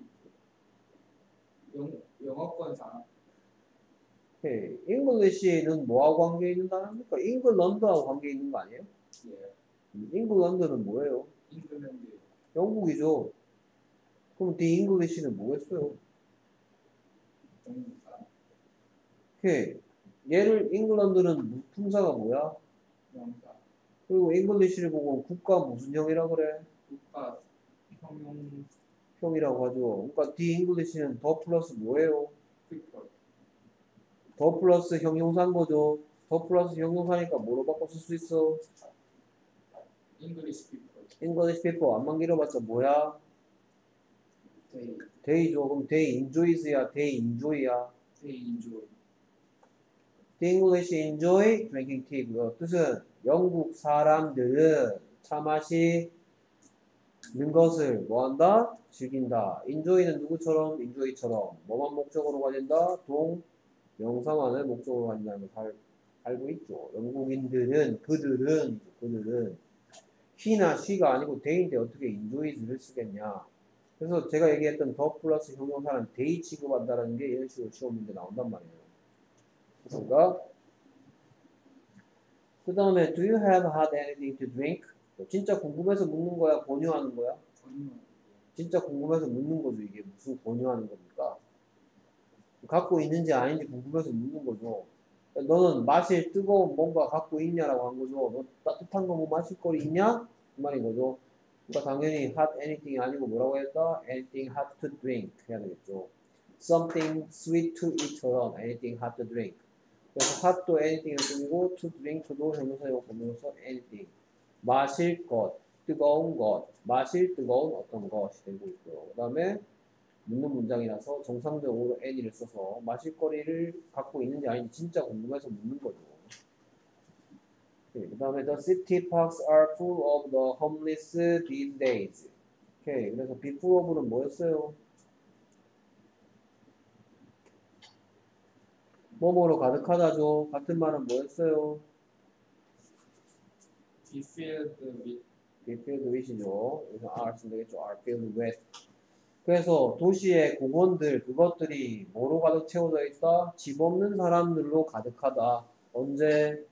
영, 영어권 사람, 오케이. 잉글리시는 뭐하고 관계 있는 단어입니까? 잉글런드하고 관계 있는 거 아니에요? 예, 잉글런드는 뭐예요? 잉글랜드, 영국이죠. 그럼 the English는 뭐겠어요? 영국 사람, 오케이. 얘를 잉글런드는 품사가 뭐야? 명사, 그리고 잉글리시를 보고 국가 무슨 형이라 그래? 국가, 형용, 형이라고 하죠. 그러니까 the English는 더 플러스 뭐예요? 피플, 더 플러스 형용사인 거죠. 더 플러스 형용사니까 뭐로 바꿔 쓸 수 있어? 잉글리시 피플, English people 안만 길어봤자 뭐야? they, day죠. 그럼 day enjoys야, day enjoy야. they enjoy, The English enjoy drinking tea고요. 뜻은 영국 사람들은 차 마시는 것을 뭐한다? 즐긴다. enjoy는 누구처럼? enjoy처럼 뭐만 목적으로 가진다? 동 명사만을 목적으로 가진다는 걸 알, 알고 있죠. 영국인들은 그들은 그들은 he나 she가 아니고 they인데 어떻게 enjoys를 쓰겠냐? 그래서 제가 얘기했던 더 플러스 형용사는 they 취급한다는 게 이런 식으로 시험 문제 나온단 말이에요. 그러니까 그 다음에 do you have had anything to drink? 진짜 궁금해서 묻는 거야? 권유하는 거야? 전문, 진짜 궁금해서 묻는 거죠. 이게 무슨 권유하는 겁니까? 갖고 있는지 아닌지 궁금해서 묻는 거죠. 너는 마실 뜨거운 뭔가 갖고 있냐라고 한 거죠. 너 따뜻한 거 뭐 마실 거리 있냐? 그 말인 거죠. 그러니까 당연히 hot anything이 아니고 뭐라고 했다? anything hot to drink 해야 되겠죠. something sweet to eat처럼 anything hot to drink. 그래서 hot도 anything을 꾸미고 to drink도 형용사용 꾸며서 anything. 마실 것, 뜨거운 것, 마실 뜨거운 어떤 것이 되고 있고요. 그 다음에 묻는 문장이라서 정상적으로 any를 써서 마실 거리를 갖고 있는지 아닌지 진짜 궁금해서 묻는 거죠. 그 다음에 the city parks are full of the homeless these days. 오케이. 그래서 be full of는 뭐였어요? 뭐뭐로 가득하다죠. 같은 말은 뭐였어요? be filled with, be filled with이죠. 여기서 are 쓰면 되겠죠. are filled with. 그래서 도시의 공원들 그것들이 뭐로 가득 채워져 있다? 집 없는 사람들로 가득하다. 언제?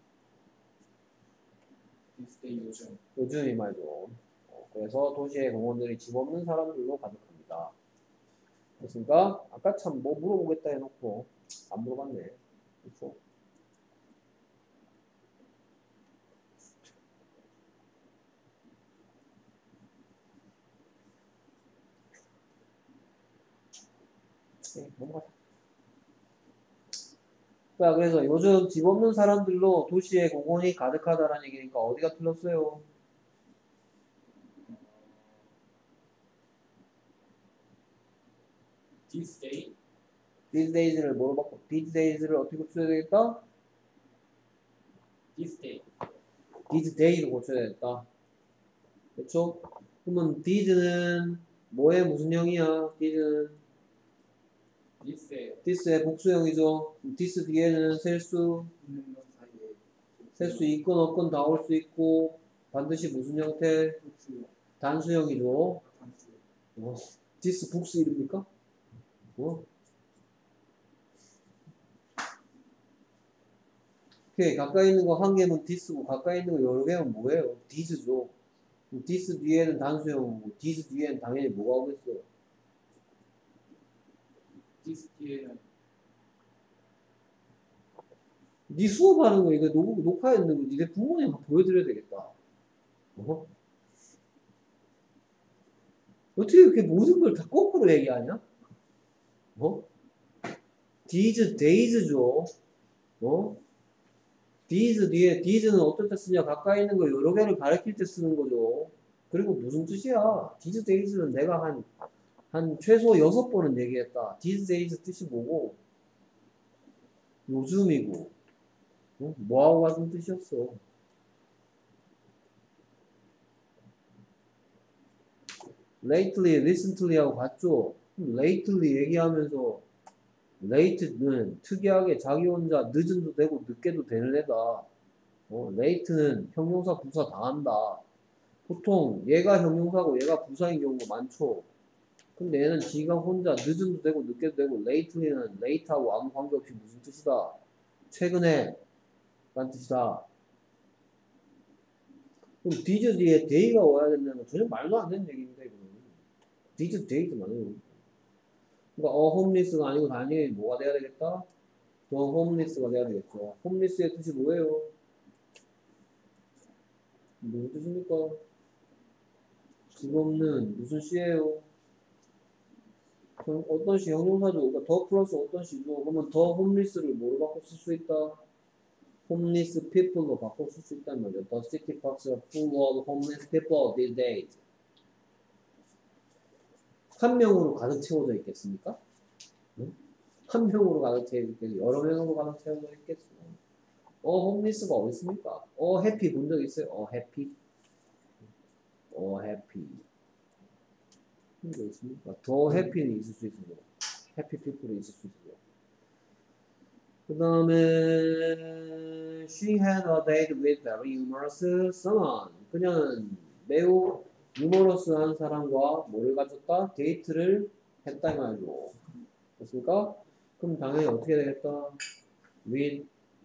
this day 요즘, 요즘 이 말죠. 어, 그래서 도시의 공원들이 집 없는 사람들로 가득합니다. 됐습니까? 아까 참 뭐 물어보겠다 해놓고 안 물어봤네. 그렇죠? 네, 넘어가자. 자, 그래서 요즘 집 없는 사람들로 도시의 공원이 가득하다는 얘기니까 어디가 틀렸어요? this day, These days를 뭐로 바꿔? These days를 어떻게 고쳐야 되겠다? this day, These day로 고쳐야 되겠다. 그렇죠? 그러면 these는 뭐의 무슨 형이야? these는 this day, this의 복수형이죠. this 뒤에는 셀 수, 있는 것 사이에, 셀 수 있건 없건 다 올 수 있고 반드시 무슨 형태? 복수, 단수형이죠. 단수, 어, this 복수 이름입니까? 어? 오케이, 가까이 있는 거 한 개면 this고 가까이 있는 거 여러 개면 뭐예요? this죠. this 뒤에는 단수형이고 this 뒤에는 당연히 뭐가 오겠어요? this 뒤에는 네 수업하는 거 이거 녹, 녹화했는 거 니네 부모님 한번 보여드려야 되겠다. 어? 어떻게 이렇게 모든 걸 다 거꾸로 얘기하냐? 어? these days죠. 어? these 뒤에 these는 어떨 때 쓰냐? 가까이 있는 거 여러 개를 가리킬 때 쓰는 거죠. 그리고 무슨 뜻이야? these days는 내가 한, 한 최소 여섯 번은 얘기했다. these days 뜻이 뭐고? 요즘이고. 어? 뭐하고 같은 뜻이었어. lately, recently 하고 같죠? lately 얘기하면서 late는 특이하게 자기 혼자 늦은도 되고 늦게도 되는 애다. 어, late는 형용사 부사 다 한다. 보통 얘가 형용사고 얘가 부사인 경우가 많죠. 근데 얘는 지가 혼자 늦은도 되고 늦게도 되고 late는 late하고 아무 관계없이 무슨 뜻이다? 최근에 라는 뜻이다. 그럼 did 뒤에 day가 와야 된다는 건 전혀 말도 안 되는 얘기입니다. 이거는. did day도 아니고. 그러니까 어 홈리스가 아니고 당연히 뭐가 돼야 되겠다? 더 홈리스가 돼야 되겠죠. 홈리스의 뜻이 뭐예요? 무슨 뜻입니까? 집 없는 무슨 시예요? 그럼 어떤 시 형용사죠? 그러니까 더 플러스 어떤 시죠? 그러면 더 홈리스를 뭐로 바꿔 쓸 수 있다? 홈리스 people로 바꿔 쓸 수 있단 말이죠. The city parks are full of homeless people these days. 한 명으로 가득 채워져 있겠습니까? 응? 한 명으로 가득 채워져 있겠어? 여러 명으로 가득 채워져 있겠어? 어, 홈리스가 어디 있습니까? 어, 해피 본 적 있어요? 어, 해피? 어, 해피. 게 있습니까? 더 해피는 있을 수 있고, 해피 피플이 있을 수 있고. 그 다음에 she had a date with very humorous someone. 그녀는 매우 유머러스한 사람과 뭐를 가졌다? 데이트를 했다 이 말이죠. 됐습니까? 그럼 당연히 어떻게 되겠다? with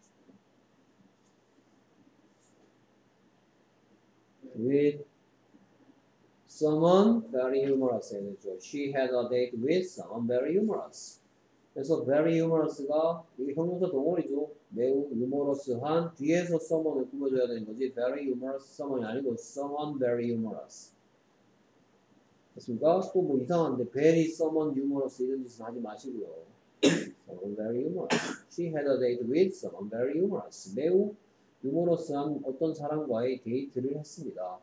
with someone very humorous 해야죠. She had a date with someone very humorous. 그래서 very humorous가 이게 형용사 덩어리죠. 매우 유머러스한 뒤에서 someone을 꾸며줘야 되는 거지. very humorous someone이 아니고 someone very humorous. 됐습니까? 또 뭐 이상한데 very someone humorous 이런 짓은 하지 마시고요. someone very humorous. She had a date with someone very humorous. 매우 유머러스한 어떤 사람과의 데이트를 했습니다.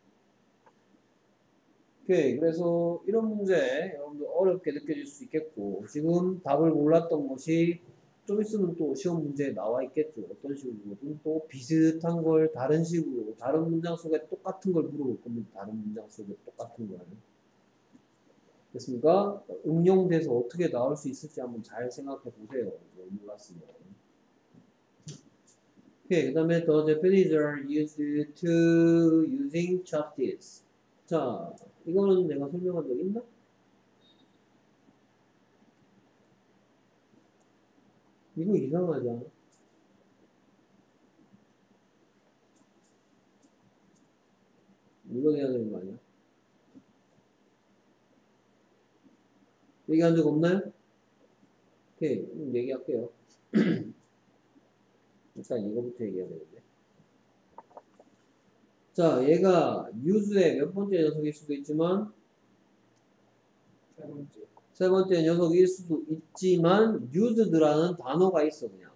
오케이. 그래서 이런 문제 여러분들 어렵게 느껴질 수 있겠고 지금 답을 몰랐던 것이 좀 있으면 또 시험 문제에 나와 있겠죠. 어떤 식으로든 또 비슷한 걸 다른 식으로 다른 문장 속에 똑같은 걸 물어볼 겁니다. 다른 문장 속에 똑같은 걸. 됐습니까? 응용돼서 어떻게 나올 수 있을지 한번 잘 생각해 보세요. 몰랐으면. 오케이. 그 다음에 the Japanese are used to using chopsticks. 자, 이거는 내가 설명한 적 있나? 이거 이상하지 않아? 이거 해야 되는 거 아니야? 얘기한 적 없나요? 오케이, 그럼 얘기할게요. 일단 이거부터 얘기해야 되는데. 자, 얘가 use의 몇 번째 녀석일 수도 있지만 세 번째. 세 번째 녀석일 수도 있지만 used라는 단어가 있어 그냥.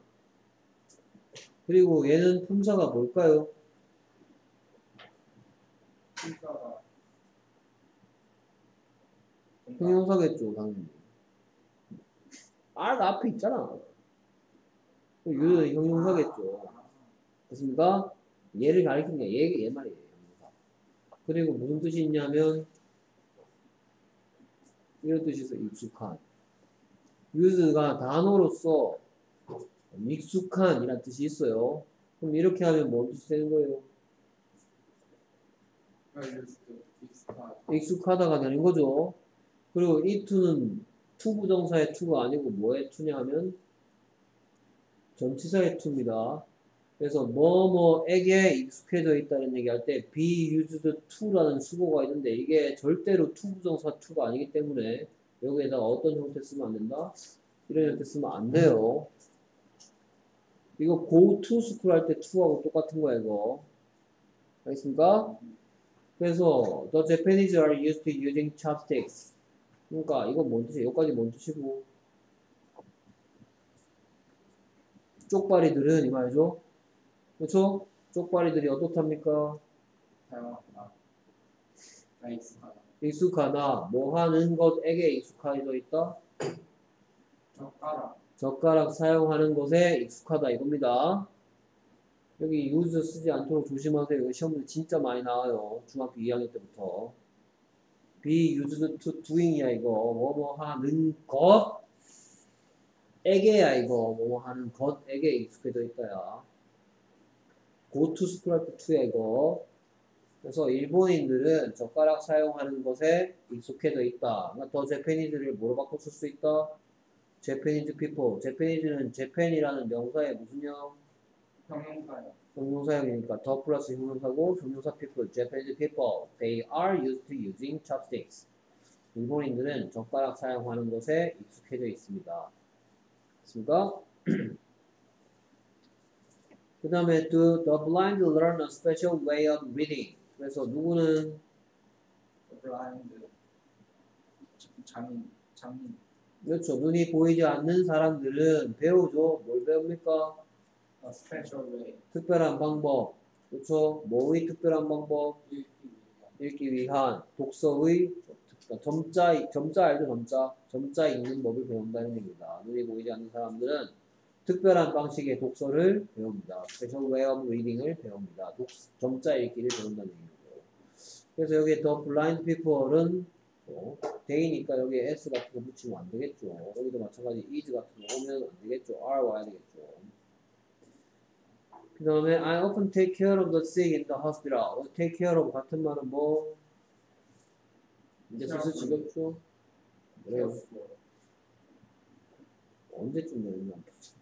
그리고 얘는 품사가 뭘까요? 품사가 형용사겠죠 당연히. R 앞에 있잖아. used는 형용사겠죠. 됐습니까? 얘를 가리키는 게 얘, 얘 말이에요. 형용사. 그리고 무슨 뜻이 있냐면 이런 뜻이 있어. 익숙한. use가 단어로서 익숙한 이란 뜻이 있어요. 그럼 이렇게 하면 뭔 뜻이 되는 거예요? 익숙하다가 되는 거죠. 그리고 이 to는 to 부정사의 to가 아니고 뭐의 to냐 하면 전치사의 to입니다. 그래서 뭐뭐에게 익숙해져 있다는 얘기할 때 be used to라는 수고가 있는데 이게 절대로 to 부정사 to가 아니기 때문에 여기에다가 어떤 형태 쓰면 안 된다? 이런 형태 쓰면 안 돼요. 이거 go to school 할 때 to하고 똑같은 거야 이거. 알겠습니까? 그래서 the Japanese are used to using chopsticks. 그러니까 이거 뭔 뜻이에요? 여기까지 뭔 뜻이고 쪽발이들은 이 말이죠. 그렇죠? 쪽발이들이 어떻답니까? 다양하다. 나 익숙하다. 익숙하다. 뭐 하는 것에게 익숙해져 있다? 젓가락. 젓가락 사용하는 것에 익숙하다 이겁니다. 여기 use 쓰지 않도록 조심하세요. 이거 시험에 진짜 많이 나와요. 중학교 이 학년 때부터. be used to doing이야 이거. 뭐뭐 하는 것 에게야 이거 뭐 하는 것에게 익숙해져 있다야. go to school 할 때 to야 이거. 그래서 일본인들은 젓가락 사용하는 것에 익숙해져 있다. 그러니까 더 재패니즈를 뭐로 바꿔 쓸 수 있다? 재패니즈 people. 재패니즈는 재팬이라는 명사의 무슨 형? 형용사요. 형용사형이니까 더 플러스 형용사고 형용사 people, Japanese people, they are used to using chopsticks. 일본인들은 젓가락 사용하는 것에 익숙해져 있습니다. 됐습니까? 그 다음에 do the blind learn a special way of reading. 그래서 누구는 블라인드 장인 장인 그렇죠. 눈이 보이지 않는 사람들은 배우죠. 뭘 배웁니까? 어, 스페셜 웨이 특별한 방법. 그렇죠. 뭐의 특별한 방법? 읽기 위한 읽기 위한 독서의 점자, 점자 알죠? 점자. 점자 읽는 법을 배운다는 얘기입니다. 눈이 보이지 않는 사람들은 특별한 방식의 독서를 배웁니다. Special way of reading을 배웁니다. 독, 점자 읽기를 배운다는 얘기죠. 그래서 여기에 the blind people은 어, 데이니까 여기에 s 같은 거 붙이면 안 되겠죠. 여기도 마찬가지 is 같은 거 오면 안 되겠죠. are 와야 되겠죠. 그 다음에 I often take care of the sick in the hospital. take care of 같은 말은 뭐 이제 슬슬 지겹죠? 그래요. 언제쯤 되느냐.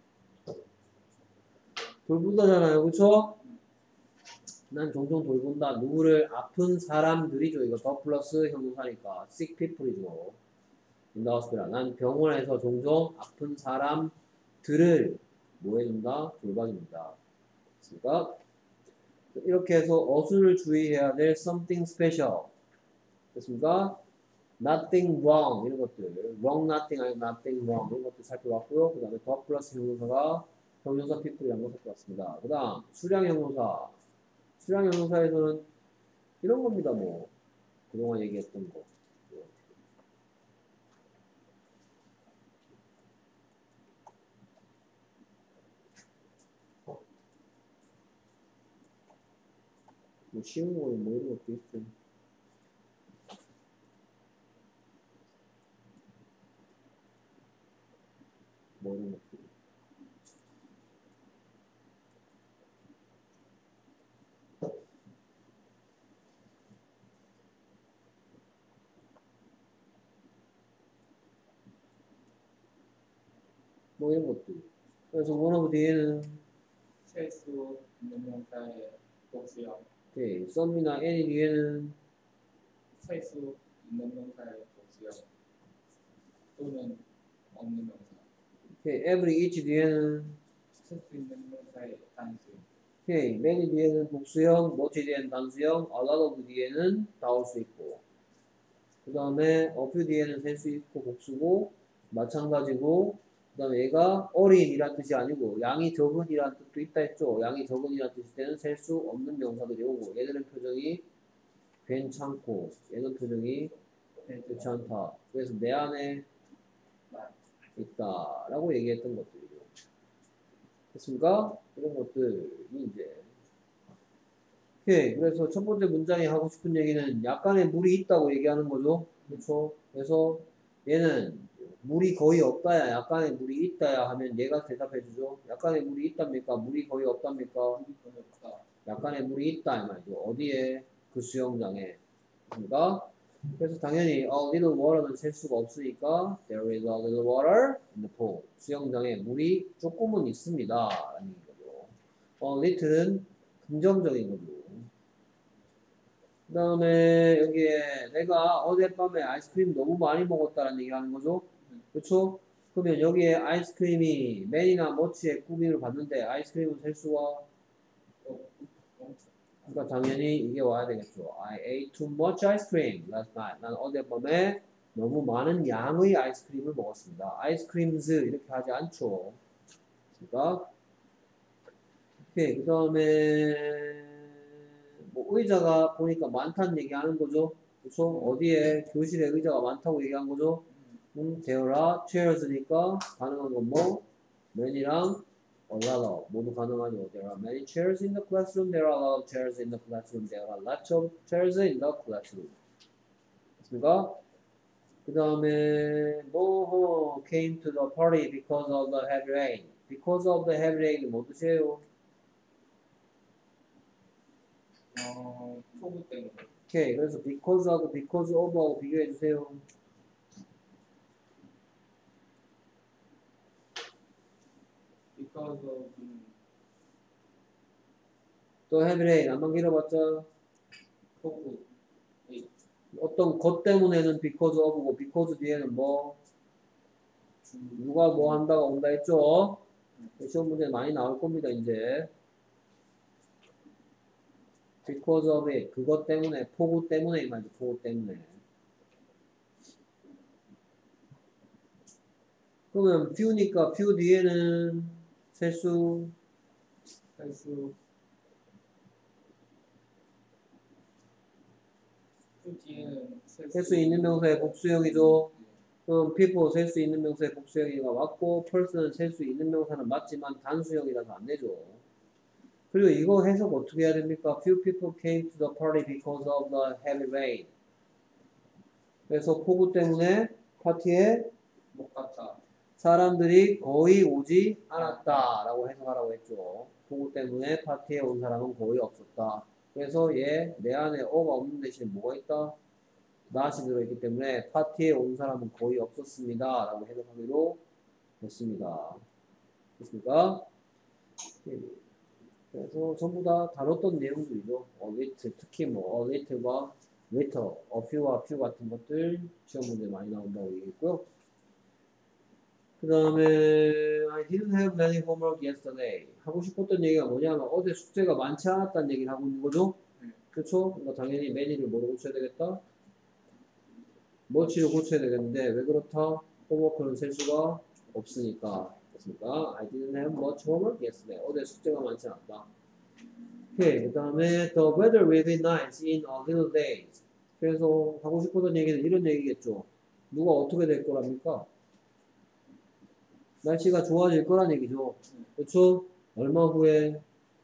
돌보다잖아요. 그쵸? 난 종종 돌본다. 누구를 아픈 사람들이죠. 이거 더 플러스 형용사니까 sick people이죠. in the hospital. 난 병원에서 종종 아픈 사람들을 뭐 해준다? 돌봐줍니다. 됐습니까? 이렇게 해서 어순을 주의해야 될 something special. 됐습니까? nothing wrong 이런 것들 wrong nothing 아니면 nothing wrong 이런 것들 살펴봤고요. 그 다음에 더 플러스 형용사가 형용사 people이라는 거 살펴봤습니다. 그 다음 수량 형용사 수량 형용사에서는 이런 겁니다. 뭐 그동안 얘기했던 거 뭐 쉬운 거는 뭐 이런 것도 있죠. 뭐 이런 것들 뭐 이런 것들 그래서 원어브 뒤에는 세수 있는 명사의 복수형 오케이 썸이나 any 뒤에는 세수 있는 명사의 복수형 또는 없는 명사 오케이 every each 뒤에는 쓸 수 있는 명사의 단수 오케이 many 뒤에는 복수형 much 뒤에는 단수형 a lot of 뒤에는 다 올 수 있고 그 다음에 a few 뒤에는 셀 수 있고 복수고 마찬가지고 그 다음에 얘가 어린이란 뜻이 아니고 양이 적은이란 뜻도 있다 했죠. 양이 적은이란 뜻일 때는 셀 수 없는 명사들이 오고 얘들은 표정이 괜찮고 얘는 표정이 괜찮다. 그래서 내 안에 있다 라고 얘기했던 것들이죠. 됐습니까? 이런 것들이 이제 오케이. 그래서 첫 번째 문장이 하고 싶은 얘기는 약간의 물이 있다고 얘기하는 거죠. 그렇죠? 그래서 얘는 물이 거의 없다야, 약간의 물이 있다야 하면 얘가 대답해 주죠. 약간의 물이 있답니까? 물이 거의 없답니까? 약간의 물이 있다 이 말이죠. 어디에? 그 수영장에. 그러니까 그래서 당연히 a little water는 셀 수가 없으니까 there is a little water in the pool. 수영장에 물이 조금은 있습니다. 라는 거죠. a little는 긍정적인 거죠. 그 다음에 여기에 내가 어젯밤에 아이스크림 너무 많이 먹었다라는 얘기 하는 거죠. 그렇죠? 그러면 여기에 아이스크림이 맨이나 머치의 꾸밈을 봤는데 아이스크림은 셀 수가 그러니까 당연히 이게 와야 되겠죠. I ate too much ice cream last night. 난 어젯밤에 너무 많은 양의 아이스크림을 먹었습니다. 아이스크림즈 이렇게 하지 않죠. 그러니까 오케이. 그 다음에 뭐 의자가 보니까 많다는 얘기하는 거죠. 그렇죠? 어디에 교실에 의자가 많다고 얘기한 거죠. 음, there are chairs니까 가능한 건 뭐? many랑 a lot of 모두 가능하죠. There are many chairs in the classroom. There are a lot of chairs in the classroom. There are lots of chairs in the classroom. 됐습니까? 그 다음에 뭐 came to the party because of the heavy rain. because of the heavy rain 뭐 뜻이에요? 어, 폭우 때문에. 오케이. 그래서 because하고 because of하고 비교해 주세요. because of 음, 또 heavy rain 안만 길어봤자 폭우. 어떤 것 때문에는 because of고 because 뒤에는 뭐 누가 뭐 한다가 온다 했죠? 시험 문제 많이 나올 겁니다 이제. because of it 그것 때문에 폭우 때문에 이 말이죠. 폭우 때문에. 그러면 few니까 few 뒤에는 세수 할수 그 뒤에는 셀 수 있는 명사의 복수형이죠. 그럼 people 셀 수 있는 명사의 복수형이가 맞고 person은 셀 수 있는 명사는 맞지만 단수형이라서 안 되죠. 그리고 이거 해석 어떻게 해야 됩니까? Few people came to the party because of the heavy rain. 그래서 폭우 때문에 파티에 못 갔다. 사람들이 거의 오지 않았다 라고 해석하라고 했죠. 폭우 때문에 파티에 온 사람은 거의 없었다. 그래서 얘 내 안에 어가 없는 대신에 뭐가 있다? not이 들어있기 때문에 파티에 온 사람은 거의 없었습니다 라고 해석하기로 했습니다. 됐습니까? 그래서 전부 다 다뤘던 내용들이죠. a little, 특히 뭐 a little과 little, a few와 few 같은 것들 시험 문제 많이 나온다고 얘기했고요. 그 다음에 I didn't have many homework yesterday. 하고 싶었던 얘기가 뭐냐면 어제 숙제가 많지 않았다는 얘기를 하고 있는 거죠. 네. 그렇죠? 그러니까 당연히 many를 뭐로 고쳐야 되겠다? much로 고쳐야 되겠는데 왜 그렇다? 홈워크는 셀 수가 없으니까. 됐습니까? I didn't have much homework yesterday. 어제 숙제가 많지 않았다. 오케이. 그 다음에 the weather will be nice in a little days. 그래서 하고 싶었던 얘기는 이런 얘기겠죠. 누가 어떻게 될 거랍니까? 날씨가 좋아질 거란 얘기죠. 그렇죠? 얼마 후에?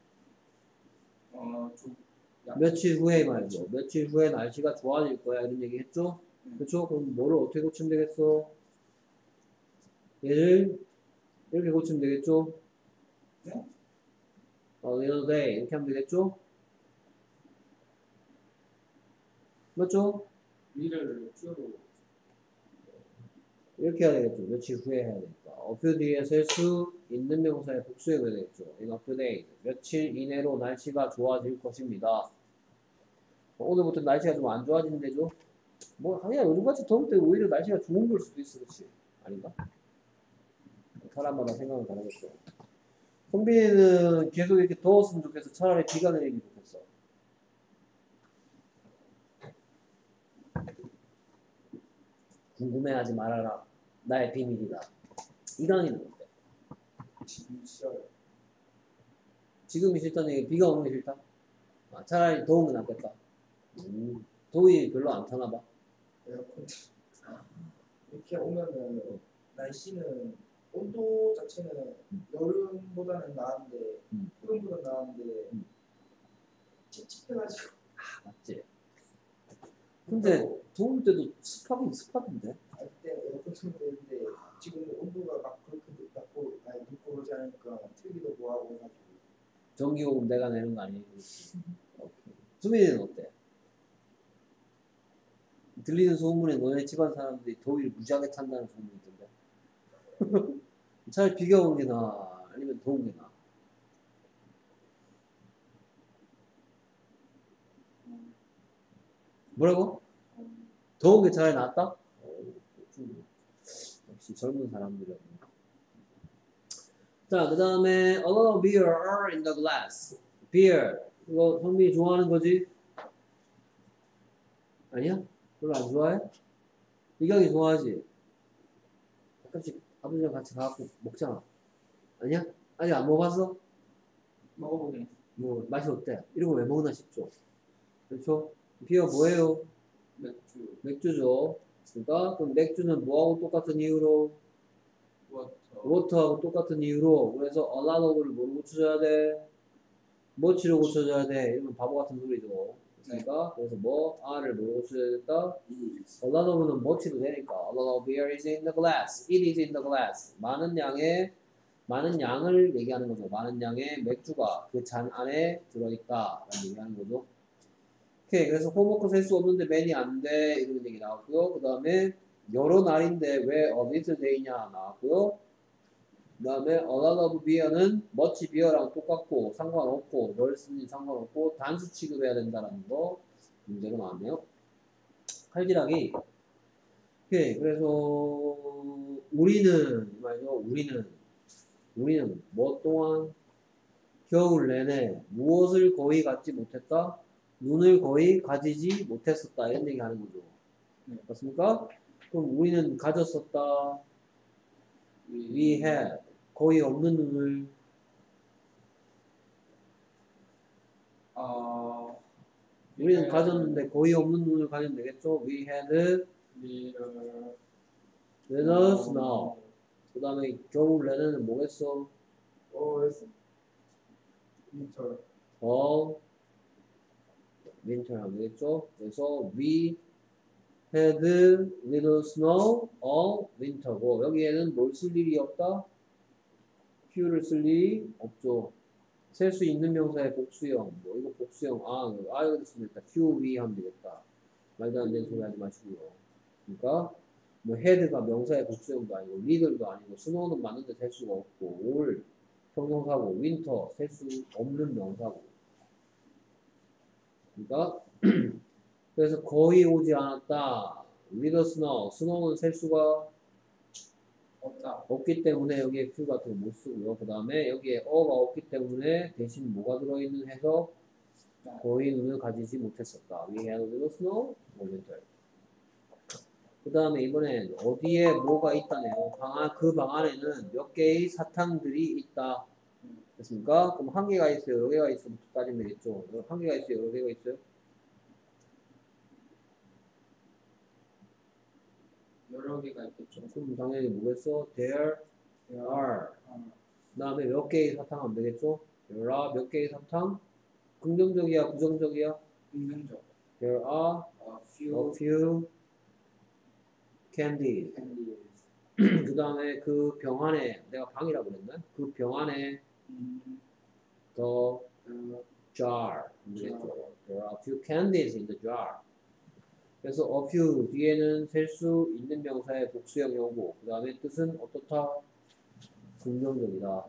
어, 좀 약- 며칠 후에 말이죠. 며칠 후에 날씨가 좋아질 거야 이런 얘기 했죠? 그렇죠? 그럼 뭐를 어떻게 고치면 되겠어? 얘를 이렇게 고치면 되겠죠? 네? 어, little day 이렇게 하면 되겠죠? 맞죠? 위를 쭈로 이렇게 해야 되겠죠. 며칠 후에 해야 되니까. a few 뒤에 쓸 수 있는 명사의 복수형이 되겠죠. in a few days. 며칠 이내로 날씨가 좋아질 것입니다. 오늘부터 날씨가 좀 안 좋아진대죠? 뭐, 그냥 요즘같이 더울 때 오히려 날씨가 좋은 걸 수도 있어, 그치? 아닌가? 사람마다 생각은 다르겠죠. 성빈이는 계속 이렇게 더웠으면 좋겠어. 차라리 비가 내리면 좋겠어. 궁금해하지 말아라. 나의 비밀이다. 이강인은 어때? 지금 싫어요. 지금이 싫다는 얘기, 비가 오는 게 싫다? 아, 차라리 더운 게 낫겠다. 음, 더위 별로 안 타나 봐. 에어컨 이렇게 오면은 날씨는 온도 자체는 음. 여름보다는 나은데 음. 여름보다 나은데 음. 찝찝해가지고 아, 맞지? 근데 더울 때도 습하긴 습하던데? 그때 에어컨 틀면 되는데 지금 온도가 막 그렇게 낮고 아니 높고 그러지 않으니까 틀기도 뭐하고 해가지고 전기요금 내가 내는 거 아니니? 오케이. 수민이는 어때? 들리는 소문에 너네 집안 사람들이 더위를 무지하게 탄다는 소문이 있던데. 차라리 비가 오는 게 나아? 아니면 더운 게 나아? 뭐라고? 더운 게 차라리 낫다? 어, 역시 젊은 사람들이야. 자, 그 다음에 a lot of beer are in the glass. beer. 이거 성민이 좋아하는 거지? 아니야? 별로 안 좋아해? 이강이 좋아하지? 가끔씩 아버지랑 같이 가갖고 먹잖아. 아니야? 아직 안 먹어봤어? 먹어보긴 뭐 맛이 어때? 이런 거 왜 먹나 싶죠? 그렇죠? 비어 뭐예요? 맥주, 맥주죠. 그러니까 그럼 맥주는 뭐하고 똑같은 이유로? 워터, 워터하고 똑같은 이유로 그래서 a lot of를 뭐로 고쳐줘야 돼? 뭐치로 고쳐줘야 돼? 이러면 바보 같은 소리죠. 됐습니까? 그래서 뭐 R을 뭐로 써야 됐다? is A lot of는 much도 되니까 A lot of beer is in the glass. It is in the glass. 많은 양의 많은 양을 얘기하는 거죠. 많은 양의 맥주가 그 잔 안에 들어있다 라는 얘기하는 거죠. 오케이. 그래서 호모크 셀 수 없는데 맨이 안 돼. 이런 얘기 나왔고요. 그 다음에 여러 날인데 왜 a little day냐 나왔고요. 그 다음에 a lot of beer는 much beer랑 똑같고 상관없고 뭘 쓰는지 상관없고 단수 취급해야 된다는 거 문제가 나왔네요. 칼질하기. 오케이. 그래서 우리는 말이죠. 우리는 우리는 뭐 동안 겨울 내내 무엇을 거의 갖지 못했다? 눈을 거의 가지지 못했었다. 이런 얘기 하는 거죠. 네. 맞습니까? 그럼 우리는 가졌었다. We had 거의 없는 눈을 어 우리는 가졌는데 거의 없는 눈을 가지면 되겠죠? We had little little snow. 그 다음에 겨울 내내는 뭐겠어? 오에스 인터 어 winter 하면 되겠죠? 그래서 we had little snow all winter고 여기에는 뭘 쓸 일이 없다? few를 쓸 일이 없죠. 셀 수 있는 명사의 복수형 뭐 이거 복수형 아, 아 여기 쓰면 되겠다. few we 하면 되겠다. 말도 안 되는 소리 하지 마시고요. 그러니까 뭐 had가 명사의 복수형도 아니고 little도 아니고 snow는 맞는데 셀 수가 없고 all 형용사고 winter 셀 수 없는 명사고 그러니까 그래서 거의 오지 않았다. little snow snow는 셀 수가 없다. 없기 때문에 여기에 few 같은 거 못 쓰고요. 그 다음에 여기에 어가 없기 때문에 대신 뭐가 들어있는 해서 거의 눈을 가지지 못했었다. We had a little snow or winter. 그 다음에 이번엔 어디에 뭐가 있다네요. 방 안, 그 방 안에는 몇 개의 사탕들이 있다. 됐습니까? 그럼 한 개가 있어요. 여러 개가 있어부터 따지면 되겠죠. 한 개가 있어요. 여러 개가 있어요. 여러 개가 있겠죠. 그럼 당연히 뭐겠어? There are. 그 다음에 몇 개의 사탕 하면 되겠죠? There are 몇 개의 사탕? 긍정적이야, 부정적이야? 긍정적. There are A a few few candies. candies. 그 다음에 그 병 안에, 내가 방이라고 그랬나? 그 병 안에 음, the the jar. 되겠죠? There are a few candies in the jar. 그래서 a few 뒤에는 셀 수 있는 명사의 복수형이 오고 그 다음에 뜻은 어떻다? 긍정적이다.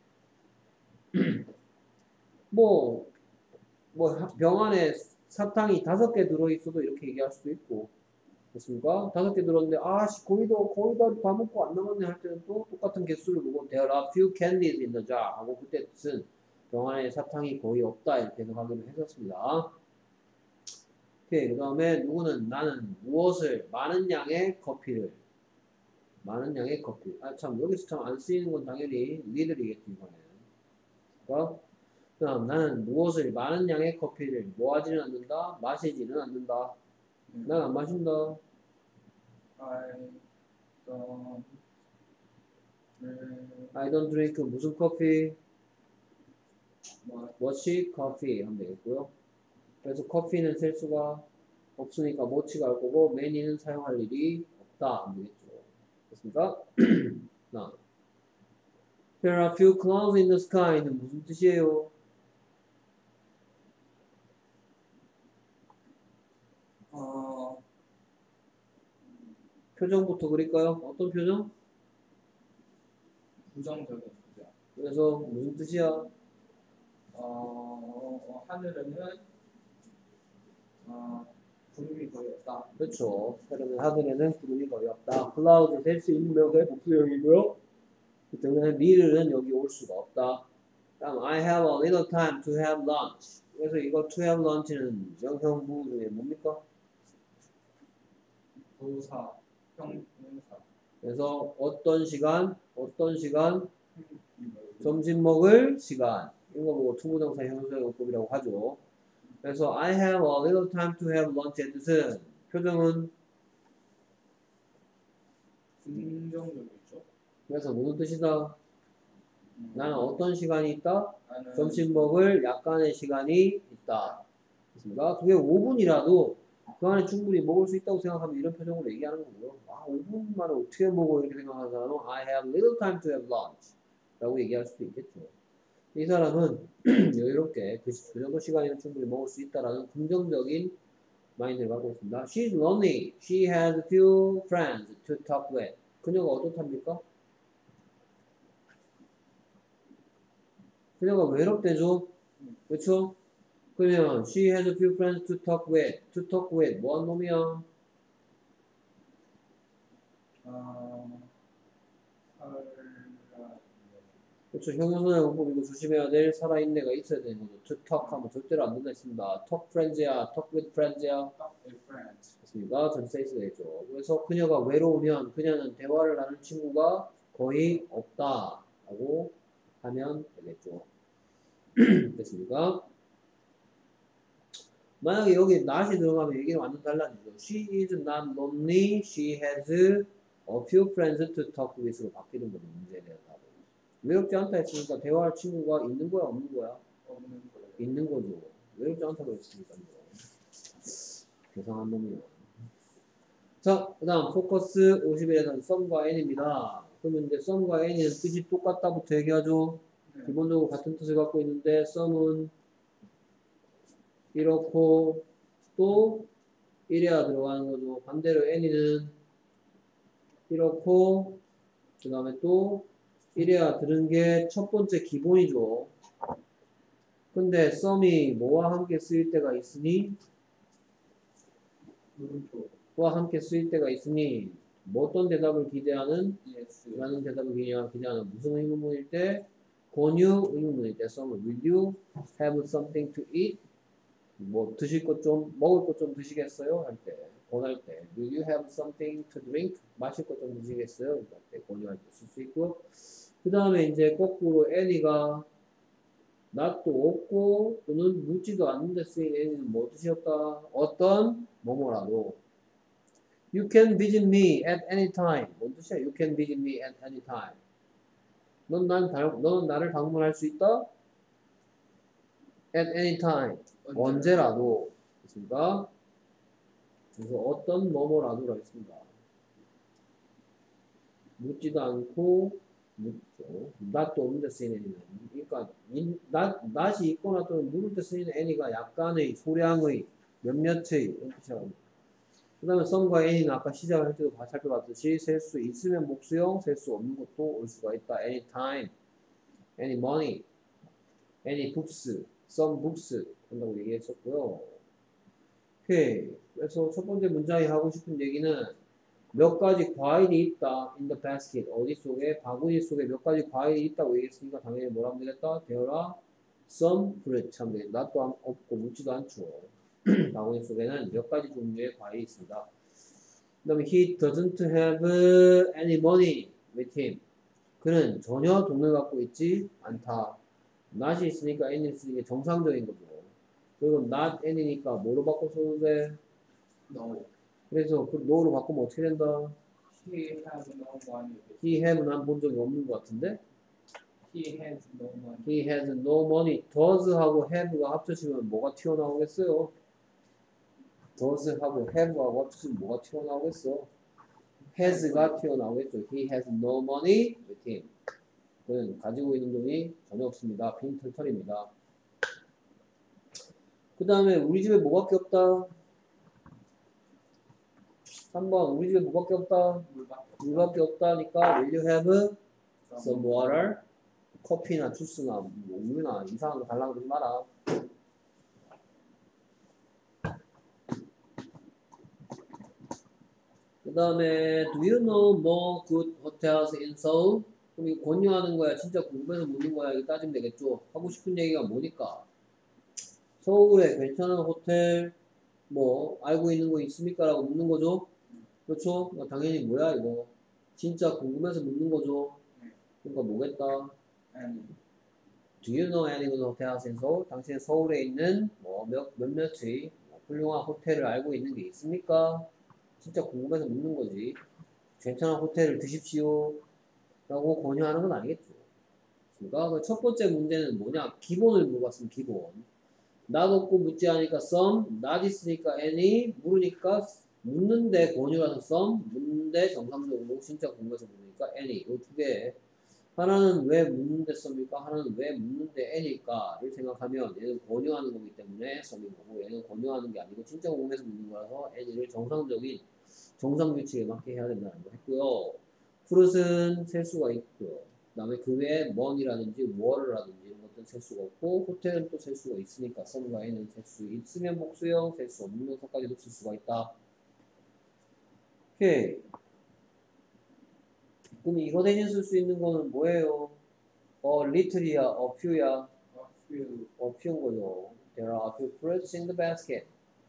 뭐, 뭐 병 안에 사탕이 다섯 개 들어있어도 이렇게 얘기할 수도 있고 그렇습니까? 다섯 개 들었는데 아씨 거의 다 거의 다, 다 먹고 안 남았네 할 때는 또 똑같은 개수를 보고 There are few candies in the jar 하고 그때 뜻은 병 안에 사탕이 거의 없다 이렇게 해석하기로 했었습니다. 오케이. 그 다음에 누구는 나는 무엇을 많은 양의 커피를 많은 양의 커피 아 참 여기서 참 안 쓰이는 건 당연히 니들이겠지 이번에 그러니까 그 다음 나는 무엇을 많은 양의 커피를 뭐 하지는 않는다 마시지는 않는다 난 안 마신다 I don't drink I don't drink 무슨 커피 what 워치 커피 하면 되겠고요 그래서 커피는 셀 수가 없으니까 워치가 할 거고 매니는 사용할 일이 없다 하면 되겠죠 됐습니까? 나 There are few clouds in the sky는 무슨 뜻이에요? 어 표정부터 그릴까요? 어떤 표정? 부정적인 거죠. 그래서 무슨 뜻이야? 어, 어 하늘에는 어 구름이 거의 없다. 그렇죠. 그러면 하늘에는 구름이 거의 없다. cloud 셀 수 있는 명사의 복수형이고요. 그 때문에 near는 여기 올 수가 없다. 다음 I have a little time to have lunch. 그래서 이거 to have lunch는 명형부 중에 뭡니까? 도사 형용사 그래서 어떤 시간, 어떤 시간, 점심 먹을 시간. 이거 보고 투부정사 형용사용법이라고 하죠. 그래서 I have a little time to have lunch의 뜻은 표정은 긍정적이죠. 그래서 무슨 뜻이다? 음, 나는 어떤 시간이 있다? 나는 점심 먹을 약간의 시간이 있다. 됐습니까? 그게 오 분이라도 그 안에 충분히 먹을 수 있다고 생각하면 이런 표정으로 얘기하는 거고요. 아, 오 분 만에 어떻게 먹어? 이렇게 생각하는 사람은 I have little time to have lunch 라고 얘기할 수도 있겠죠. 이 사람은 여유롭게 그, 그 정도 시간이면 충분히 먹을 수 있다라는 긍정적인 마인드를 갖고 있습니다. She's lonely. She has few friends to talk with. 그녀가 어떻답니까? 그녀가 외롭대죠. 그렇죠? 그러면 she has a few friends to talk with. to talk with 뭐한 놈이야? 어, 살아 그렇죠. 형용사의 문법 이거 조심해야 될 살아있네가 있어야 되는 거죠. to talk 하면 절대로 안 된다 했습니다. talk friends야, talk with friends야. with friends. 됐습니까? 전치사 있어야 되죠. 그래서 그녀가 외로우면 그녀는 대화를 나눌 친구가 거의 없다 라고 하면 되겠죠. 됐습니까? 만약에 여기 not이 들어가면 얘기는 완전 달라지죠. She is not lonely. She has a few friends to talk with로 바뀌는 거죠. 문제에 대한 답은. 외롭지 않다 했으니까 대화할 친구가 있는 거야 없는 거야? 없는 거예요. 있는 거죠. 외롭지 않다고 했으니까요. 괴상한 놈이야. 자, 그 다음 포커스 오십일에서는 썸과 n입니다. 그러면 이제 썸과 n은 뜻이 똑같다부터 얘기하죠. 네. 기본적으로 같은 뜻을 갖고 있는데 썸은 이렇고 또 이래야 들어가는 거죠. 반대로 n이는 이렇고 그 다음에 또 이래야 들은 게 첫 번째 기본이죠. 근데 썸이 뭐와 함께 쓰일 때가 있으니 물음표. 와 함께 쓰일 때가 있으니 뭐 어떤 대답을 기대하는 yes. 라는 대답을 기대하는, 기대하는 무슨 의문문일 때 권유 의문문일 때 썸을 will you have something to eat 뭐 드실 것 좀 먹을 것 좀 드시겠어요? 할 때 권할 때 will you have something to drink 마실 것 좀 드시겠어요? 할 때 권유할 때 쓸 수 있고 그 다음에 이제 거꾸로 any가 not도 없고 또는 묻지도 않는데 쓰인 any는 뭐 뜻이었다? 어떤 뭐뭐라도 You can visit me at any time. 뭔 뜻이야? You can visit me at any time. 넌, 난, 너는 나를 방문할 수 있다? At any time. 언제라도. 됐습니까? 그래서 어떤 뭐뭐라도라 했습니다. 묻지도 않고, 묻죠. not도 없는데 쓰이는 애니는. 그러니까, 인, not, not이 있거나 또는 물을 때 쓰이는 애니가 약간의, 소량의, 몇몇의, 이런 뜻이라고. 그 다음에 썸과 n은 아까 시작할 때도 살펴봤듯이 셀 수 있으면 목수형, 셀 수 없는 것도 올 수가 있다. anytime, any money, any books, some books 한다고 얘기했었고요. 오케이. 그래서 첫 번째 문장이 하고 싶은 얘기는 몇 가지 과일이 있다. in the basket. 어디 속에? 바구니 속에 몇 가지 과일이 있다고 얘기했으니까 당연히 뭐라 하면 되겠다? There are some fruit. 참 되겠다. not도 없고 묻지도 않죠. 바구니 속에는 몇 가지 종류의 과일이 있습니다. 그 다음에 he doesn't have any money with him. 그는 전혀 돈을 갖고 있지 않다. not이 있으니까 n이 있으니까 정상적인 거죠. 그리고 not any니까 뭐로 바꿔 써도 돼? No. 그래서 그 no로 바꾸면 어떻게 된다? He has no money. he have 난 본 적이 없는 것 같은데? He has no money. he has no money. does 하고 have가 합쳐지면 뭐가 튀어나오겠어요? does 하고 have하고 합치면 뭐가 튀어나오겠어? has가 튀어나오겠죠. He has no money with him. 그는 가지고 있는 돈이 전혀 없습니다. 빈 털털입니다. 그 다음에 우리 집에 뭐밖에 없다? 삼 번 우리 집에 뭐밖에 없다? 물밖에 물밖에 없다니까 will you have some water? 커피나 주스나 뭐 우유나 이상한 거 달라고 그러지 마라. 그 다음에 do you know more good hotels in Seoul? 그럼 이거 권유하는 거야? 진짜 궁금해서 묻는 거야? 이거 따지면 되겠죠? 하고 싶은 얘기가 뭐니까? 서울에 괜찮은 호텔 뭐 알고 있는 거 있습니까? 라고 묻는 거죠? 그렇죠? 그러니까 당연히 뭐야 이거? 진짜 궁금해서 묻는 거죠? 그러니까 뭐겠다? and Do you know any good hotels in Seoul? 당신은 서울에 있는 뭐 몇, 몇몇의 뭐 훌륭한 호텔을 알고 있는 게 있습니까? 진짜 궁금해서 묻는 거지. 괜찮은 호텔을 드십시오. 라고 권유하는 건 아니겠죠. 그러니까 첫 번째 문제는 뭐냐? 기본을 물어봤으면 기본. not 없고 묻지 않으니까 some, not 있으니까 any, 물으니까 묻는데 권유라서 some, 묻는데 정상적으로 진짜 공부해서 묻으니까 any. 이 두 개. 하나는 왜 묻는데 some일까? 하나는 왜 묻는데 any일까를 생각하면 얘는 권유하는 거기 때문에 some인 거고 얘는 권유하는 게 아니고 진짜 공부해서 묻는 거라서 any를 정상적인 정상 규칙에 맞게 해야 된다는 거 했고요. fruit은 셀 수가 있고요. 그 다음에 그 외에 money라든지 water라든지 이런 것들은 셀 수가 없고 호텔은 또 셀 수가 있으니까 some과 any는 셀 수 있으면 복수형, 셀 수 없는 명사까지도 쓸 수가 있다. 오케이. 그럼 이거 대신 쓸 수 있는 거는 뭐예요? 어, little이야, a few야, A few. a few인 거죠. There are a few fruits in the basket.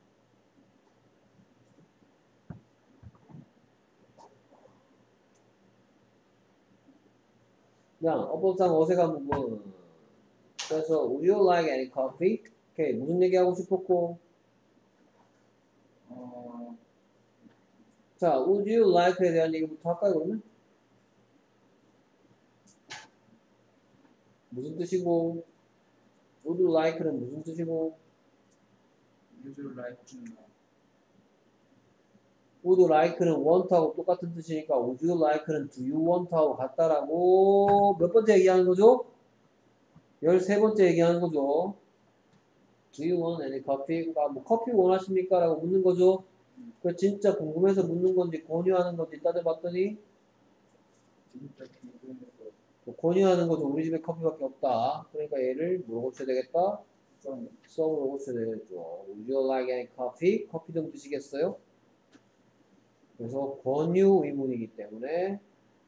그냥 어법상 어색한 부분. 그래서 would you like any coffee? 오케이. 무슨 얘기하고 싶었고? 어, 자, would you like에 대한 얘기부터 할까요, 그러면? 무슨 뜻이고? would you like는 무슨 뜻이고? would you like to know? would like는 want하고 똑같은 뜻이니까 would you like는 do you want하고 같다라고 몇 번째 얘기하는 거죠? 열세 번째 얘기하는 거죠. Do you want any coffee? 그러니까 뭐 커피 원하십니까? 라고 묻는 거죠. 그 진짜 궁금해서 묻는 건지 권유하는 건지 따져봤더니 진짜 궁금해서. 뭐 권유하는 거죠. 우리 집에 커피밖에 없다. 그러니까 얘를 뭐로 고쳐야 되겠다? some. 썸으로 고쳐야 되겠죠. Would you like any coffee? 커피 좀 드시겠어요? 그래서 권유 의문이기 때문에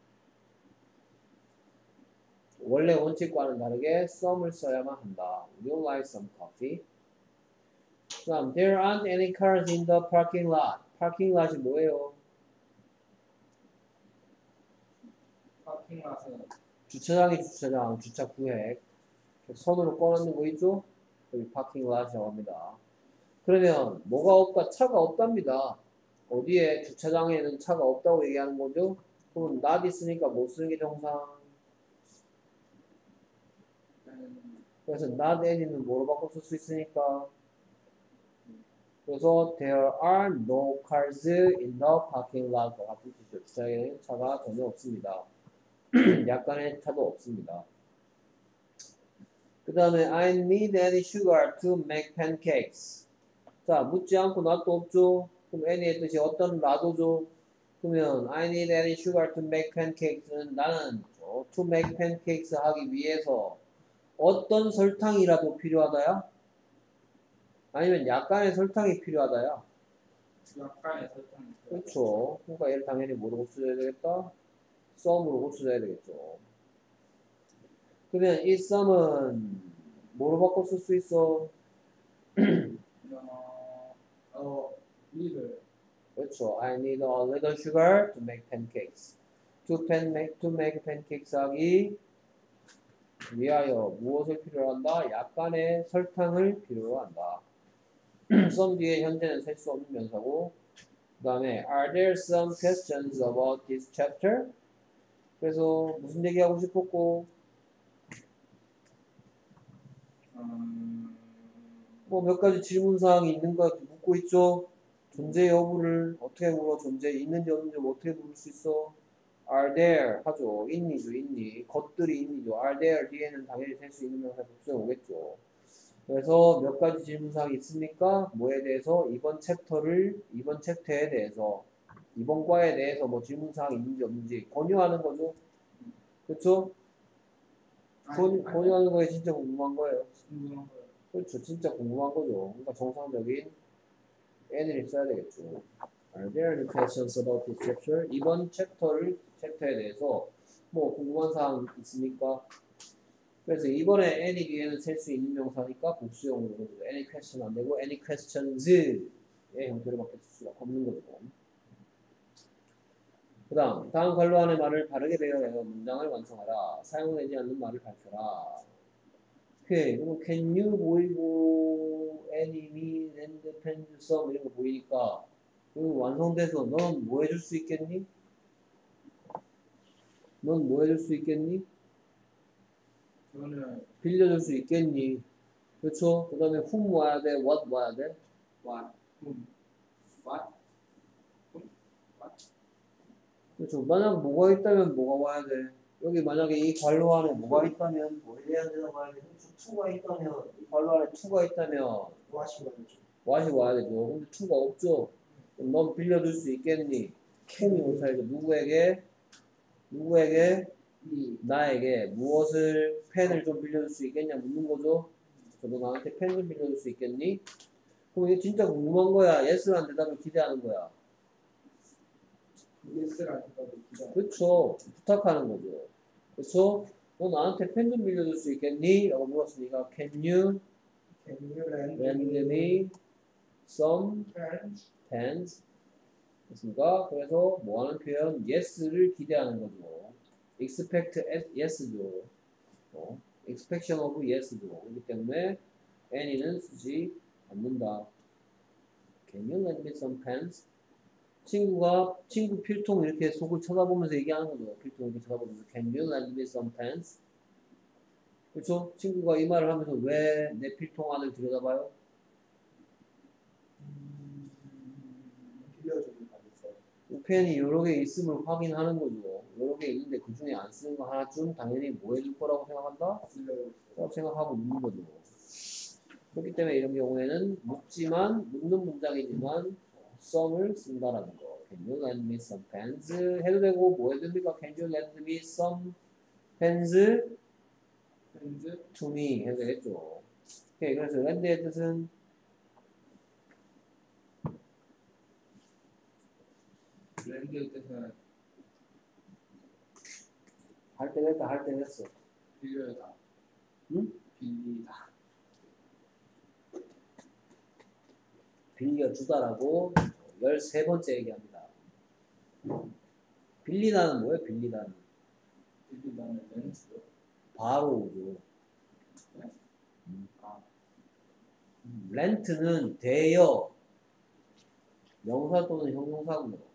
원래 원칙과는 다르게 some을 써야만 한다. Would you like some coffee? 그다음 there aren't any cars in the parking lot. parking lot이 뭐예요? 파킹라서 주차장이 주차장, 주차 구획. 선으로 꺼놓는 거 있죠? 여기 parking lot이라고 합니다. 그러면 뭐가 없다? 차가 없답니다. 어디에? 주차장에는 차가 없다고 얘기하는 거죠? 그럼 not 있으니까 못 쓰는 게 정상. 그래서 not any는 뭐로 바꿔 쓸 수 있으니까. 그래서 there are no cars in the parking lot 같은 뜻이죠. 주차장에는 차가 전혀 없습니다. 약간의 차도 없습니다. 그 다음에 I need any sugar to make pancakes. 자, 묻지 않고 not도 없죠. 그럼 any의 뜻이 어떤 라도죠. 그러면 I need any sugar to make pancakes는 나는 어, to make pancakes 하기 위해서 어떤 설탕이라도 필요하다야? 아니면 약간의 설탕이 필요하다야? 약간의 설탕이 있어요. 그렇죠. 그러니까 얘를 당연히 뭐로 고쳐줘야 되겠다? 썸으로 고쳐줘야 되겠죠. 그러면 이 썸은 뭐로 바꿔 쓸 수 있어? 어, 어, 리를 그렇죠. I need a little sugar to make pancakes. To, pan make, to make pancakes 하기 위하여 무엇을 필요로 한다? 약간의 설탕을 필요로 한다. 썸 뒤에 현재는 셀 수 없는 명사고 그 다음에 Are there some questions about this chapter? 그래서 무슨 얘기하고 싶었고 음, 뭐 몇 가지 질문사항이 있는 거 묻고 있죠. 존재 여부를 어떻게 물어? 존재 있는지 없는지 어떻게 물을 수 있어? Are there 하죠. 있니죠, 있니. 것들이 있니죠. Are there 뒤에는 당연히 셀 수 있는 명사 복수해 오겠죠. 그래서 몇 가지 질문사항이 있습니까? 뭐에 대해서? 이번 챕터를, 이번 챕터에 대해서, 이번 과에 대해서 뭐 질문사항이 있는지 없는지 권유하는 거죠. 그렇죠? 권, 권유하는 거에 진짜 궁금한 거예요. 궁금한 거예요. 그렇죠. 진짜 궁금한 거죠. 그러니까 정상적인 N을 써야 되겠죠. Are there any questions about this chapter? 이번 챕터를, 챕터에 대해서 뭐 궁금한 사항 있습니까? 그래서 이번에 any 뒤에는 셀 수 있는 명사니까 복수형으로 any question 안 되고 any questions의 형태로 바뀔 수가 없는 거죠. 그 다음, 다음 관로 안의 말을 바르게 배열해서 문장을 완성하라. 사용되지 않는 말을 밝혀라. 오케이. 그럼 can you 보이고 any, me, and, depend, some 이런 거 보이니까 이거 완성돼서 넌 뭐 해줄 수 있겠니? 넌 뭐 해줄 수 있겠니? 저는 빌려줄 수 있겠니? 그렇죠? 그 다음에 whom 와야 돼? what 와야 돼? what, whom, what, whom, what. 그렇죠. 만약 뭐가 있다면 뭐가 와야 돼? 여기 만약에 이 관로 안에 뭐가 있다면 뭐에 대한 대답 와야 돼? to가 있다면 이 관로 안에 to가 있다면 와시 말이죠. what이 와야 되죠. 근데 to가 없죠. 그럼 넌 빌려줄 수 있겠니? whom이 못하죠. 누구에게? 누구에게? 이, 나에게 무엇을 펜을 좀 빌려줄 수 있겠냐 묻는 거죠. 저도 나한테 펜 좀 빌려줄 수 있겠니? 그럼 이게 진짜 궁금한 거야. yes라는 대답을 기대하는 거야. 예스라는 것도 기다. 그쵸? 부탁하는 거죠. 그쵸? 너 나한테 펜 좀 빌려줄 수 있겠니? 라고 물었으니까 can you Can you lend lend me me some pens? pens? 됐습니까? 그래서 뭐 하는 표현? yes를 기대하는 거죠. expect yes죠. 어, expectation of yes죠. 그렇기 때문에 any는 쓰지 않는다. Can you lend me some pens? 친구가 친구 필통 이렇게 속을 쳐다보면서 얘기하는 거죠. 필통 이렇게 쳐다보면서 Can you lend me some pens? 그렇죠? 친구가 이 말을 하면서 왜 내 필통 안을 들여다봐요? 음, 빌려주길 바랬어. 펜이 여러 개 있음을 확인하는 거죠. 여러 개 있는데 그 중에 안 쓰는 거 하나쯤 당연히 뭐 해줄 거라고 생각한다? 빌려줬어. 라고 생각하고 묻는 거죠. 그렇기 때문에 이런 경우에는 묻지만 묻는 문장이지만 some을 쓴다라는 거. Can you lend me some pens? 해도 되고 뭐 해도 됩니까? Can you lend me some pens 펜즈, to me? 해도 되겠죠. 오케이, 그래서 lend의 뜻은 랜드의 뜻은 할 때 됐다 할 때 됐어. 빌려다, 응? 빌리다. 빌려주다라고 열세 번째 얘기합니다. 빌리다는 뭐예요? 빌리다는 빌리다는 렌즈요. 바로 오죠. 아, 렌트는 대여 명사 또는 형용사고요.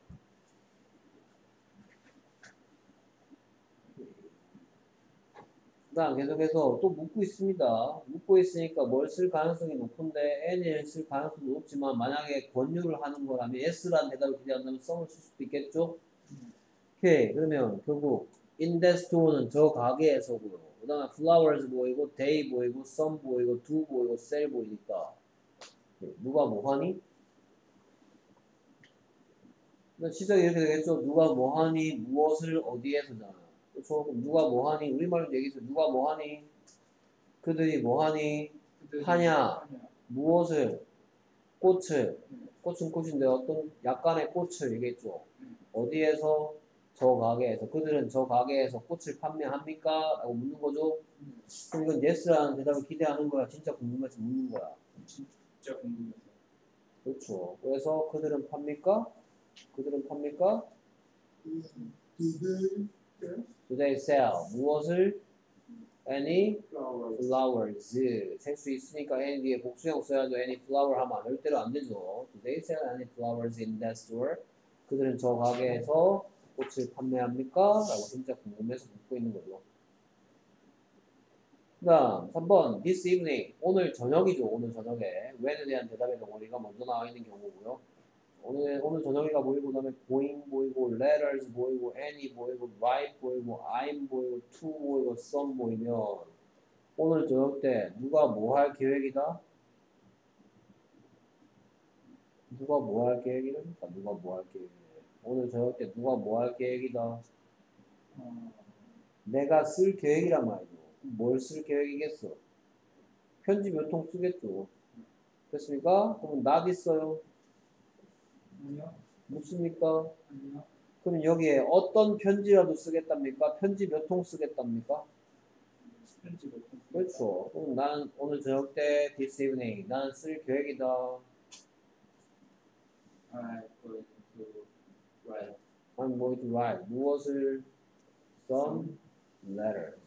그다음 계속해서 또 묻고 있습니다. 묻고 있으니까 뭘 쓸 가능성이 높은데 n을 쓸 가능성도 높지만 만약에 권유를 하는 거라면 yes라는 대답을 기대한다면 some을 쓸 수도 있겠죠. 오케이, 그러면 결국 in that store는 저 가게에서고요. 그 다음에 flowers 보이고 they 보이고 some 보이고 do 보이고 sell 보이니까 누가 뭐하니? 시작이 이렇게 되겠죠. 누가 뭐하니? 무엇을 어디에서잖아. 그렇죠? 그럼 누가 뭐하니? 우리말로 얘기해서 누가 뭐하니? 그들이 뭐하니? 그들이 하냐? 하냐. 무엇을? 꽃을. 꽃은 꽃인데 어떤 약간의 꽃을 얘기했죠. 어디에서? 저 가게에서. 그들은 저 가게에서 꽃을 판매합니까? 라고 묻는 거죠. 그럼 이건 yes라는 대답을 기대하는 거야. 진짜 궁금해서 묻는 거야. 진짜 궁금해서. 그렇죠. 그래서 그들은 팝니까? 그들은 팝니까? 그들 Do they sell? 무엇을? Any flowers. flowers. 셀 수 있으니까 any 뒤에 복수형 써야죠. Any flower 하면 절대로 안 되죠. Do they sell any flowers in that store? 그들은 저 가게에서 꽃을 판매합니까? 라고 진짜 궁금해서 묻고 있는 거죠. 그 다음 삼 번 this evening 오늘 저녁이죠. 오늘 저녁에 when에 대한 대답의 덩어리가 먼저 나와 있는 경우고요. 오늘 오늘 저녁이가 보이고 그다음에 going 보이고 letters 보이고 any 보이고 write 보이고 I'm 보이고 to 보이고 some 보이면 오늘 저녁 때 누가 뭐 할 계획이다? 누가 뭐 할 계획이랍니까? 누가 뭐 할 계획이래? 오늘 저녁 때 누가 뭐 할 계획이다? 어, 내가 쓸 계획이란 말이죠. 뭘 쓸 계획이겠어? 편지 몇 통 쓰겠죠. 됐습니까? 그럼 not 있어요. 아니요, 묻습니까? 아니요. 그럼 여기에 어떤 편지라도 쓰겠답니까? 편지 몇 통 쓰겠답니까? 펜즈 몇 통? 그렇죠. 그럼 나는 오늘 저녁 때 this evening 나는 쓸 계획이다. I'm going to write. I'm going to write 무엇을 some letters.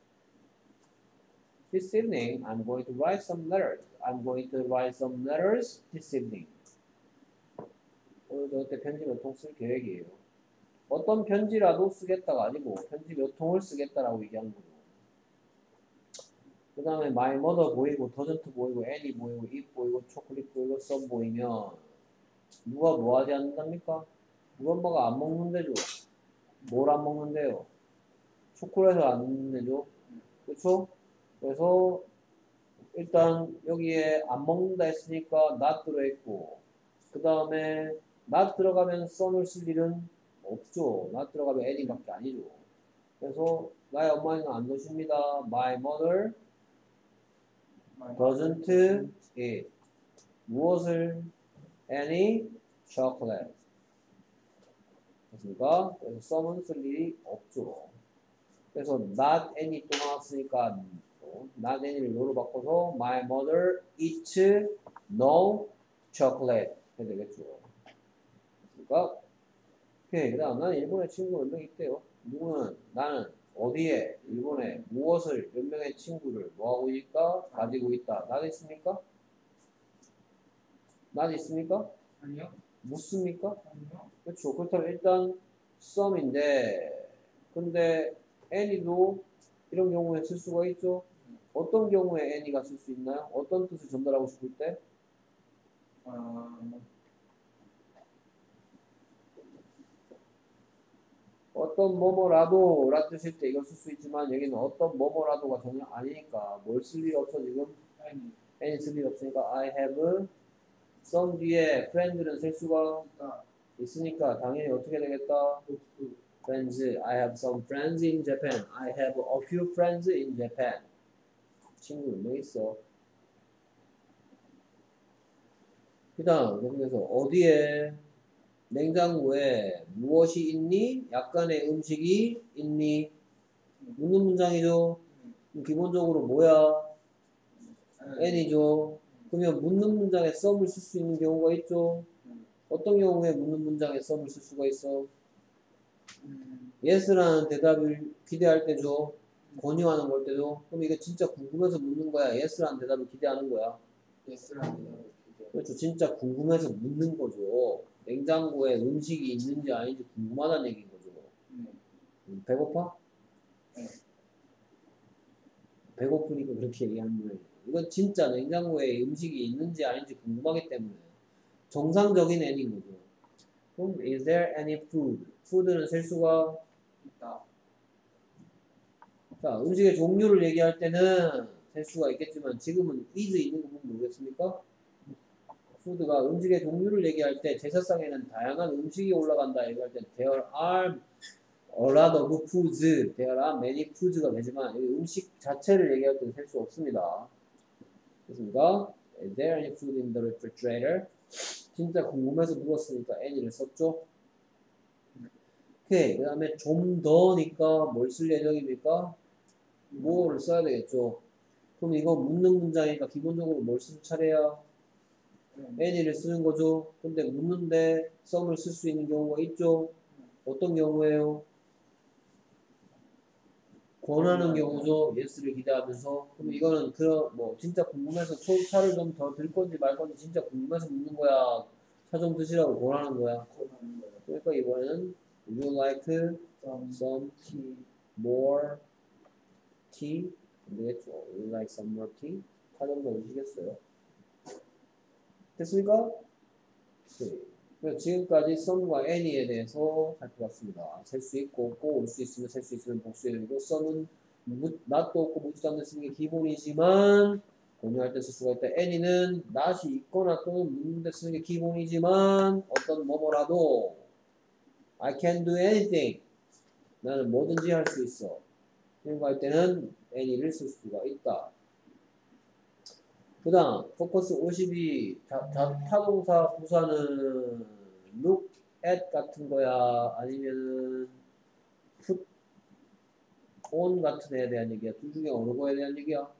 This evening I'm going to write some letters. I'm going to write some letters this evening. 오늘 저녁 때 편지 몇 통 쓸 계획이에요. 어떤 편지라도 쓰겠다가 아니고 편지 몇 통을 쓰겠다라고 얘기하는 거죠. 그 다음에 my mother 보이고 doesn't 보이고 any 보이고 it 보이고 chocolate 보이고 some 보이면 누가 뭐 하지 않는답니까? 우리 엄마가 안 먹는데죠. 뭘 안 먹는데요? 초콜릿을 안 먹는데죠. 그렇죠? 그래서 일단 여기에 안 먹는다 했으니까 not 들어있고 그 다음에 not 들어가면 some을 쓸 일은 없죠. not 들어가면 any밖에 아니죠. 그래서 나의 엄마는 안 드십니다. My mother doesn't eat 무엇을? any chocolate. 됐습니까? 그래서 some은 쓸 일이 없죠. 그래서 not any 또 나왔으니까 not any를 no로 바꿔서 my mother eats no chocolate 해야 되겠죠. 그러니까 오케이. 그 다음 나는 일본에 친구가 몇 명 있대요. 누구는 나는 어디에 일본에 무엇을 몇 명의 친구를 뭐하고 있다? 가지고 있다. 난 있습니까? 난 있습니까? 아니요. 묻습니까? 아니요. 그렇죠. 그렇다면 일단 some인데 근데 any도 이런 경우에 쓸 수가 있죠. 어떤 경우에 any가 쓸 수 있나요? 어떤 뜻을 전달하고 싶을 때? 어, 어떤 뭐뭐라도 라 뜻일 때 이걸 쓸 수 있지만 여기는 어떤 뭐뭐라도가 전혀 아니니까 뭘 쓸 일 없어 지금? 아니. any 쓸 일 없으니까 I have some 뒤에 friend는 쓸 수가 나 있으니까 당연히 어떻게 되겠다? 그 friends. I have some friends in Japan. I have a few friends in Japan. 친구 몇 명 있어. 그 다음 여기서 어디에 냉장고에 무엇이 있니? 약간의 음식이 있니? 묻는 문장이죠. 그럼 기본적으로 뭐야? any죠. 그러면 묻는 문장에 some을 쓸 수 있는 경우가 있죠. 어떤 경우에 묻는 문장에 some을 쓸 수가 있어? 음, yes라는 대답을 기대할 때죠. 권유하는 걸 때죠. 그럼 이거 진짜 궁금해서 묻는 거야? yes라는 대답을 기대하는 거야? 예스라는 그렇죠. 진짜 궁금해서 묻는 거죠. 냉장고에 음식이 있는지 아닌지 궁금하다는 얘기인 거죠. 네. 음, 배고파? 네. 배고프니까 그렇게 얘기하는 거예요. 이건 진짜 냉장고에 음식이 있는지 아닌지 궁금하기 때문에 정상적인 애인 거죠. 그럼 is there any food? food는 셀 수가 있다. 자 음식의 종류를 얘기할 때는 셀 수가 있겠지만 지금은 is 있는 거 보면 모르겠습니까? 푸드가 음식의 종류를 얘기할 때 제사상에는 다양한 음식이 올라간다 얘기할 때 there are a lot of foods, there are many foods가 되지만 이 음식 자체를 얘기할 때는 셀 수 없습니다. 됐습니까? Is there any food in the refrigerator? 진짜 궁금해서 물었으니까 any를 썼죠. 오케이. 그 다음에 좀 더니까 뭘 쓸 예정입니까? 뭐를 써야 되겠죠. 그럼 이거 묻는 문장이니까 기본적으로 뭘 쓸 차례야? any를 쓰는 거죠. 근데 묻는데 some을 쓸 수 있는 경우가 있죠. 어떤 경우에요? 권하는 경우죠. yes를 기대하면서. 그럼 이거는 그런 뭐 진짜 궁금해서 초, 차를 좀 더 들 건지 말 건지 진짜 궁금해서 묻는 거야. 차 좀 드시라고 권하는 거야. 권하는 거예요. 그러니까 이번에는 would you like Some some tea. more tea? 안 되겠죠. would you like some more tea? 차 좀 더 드시겠어요? 됐습니까? 네. 그래서 지금까지 some과 any에 대해서 살펴봤습니다. 셀 수 있고 없고 올 수 있으면 셀 수 있으면 복수해야 되고 some은 not도 없고 묻지도 않는 쓰는 게 기본이지만 권유할 때 쓸 수가 있다. any는 not이 있거나 또는 묻는 데 쓰는 게 기본이지만 어떤 뭐뭐라도 I can do anything. 나는 뭐든지 할 수 있어. 이런 거 할 때는 any를 쓸 수가 있다. 그 다음 포커스 오십이 자, 자, 타동사 부사는 look at 같은 거야 아니면은 put on 같은 애에 대한 얘기야. 둘 중에 어느 거에 대한 얘기야?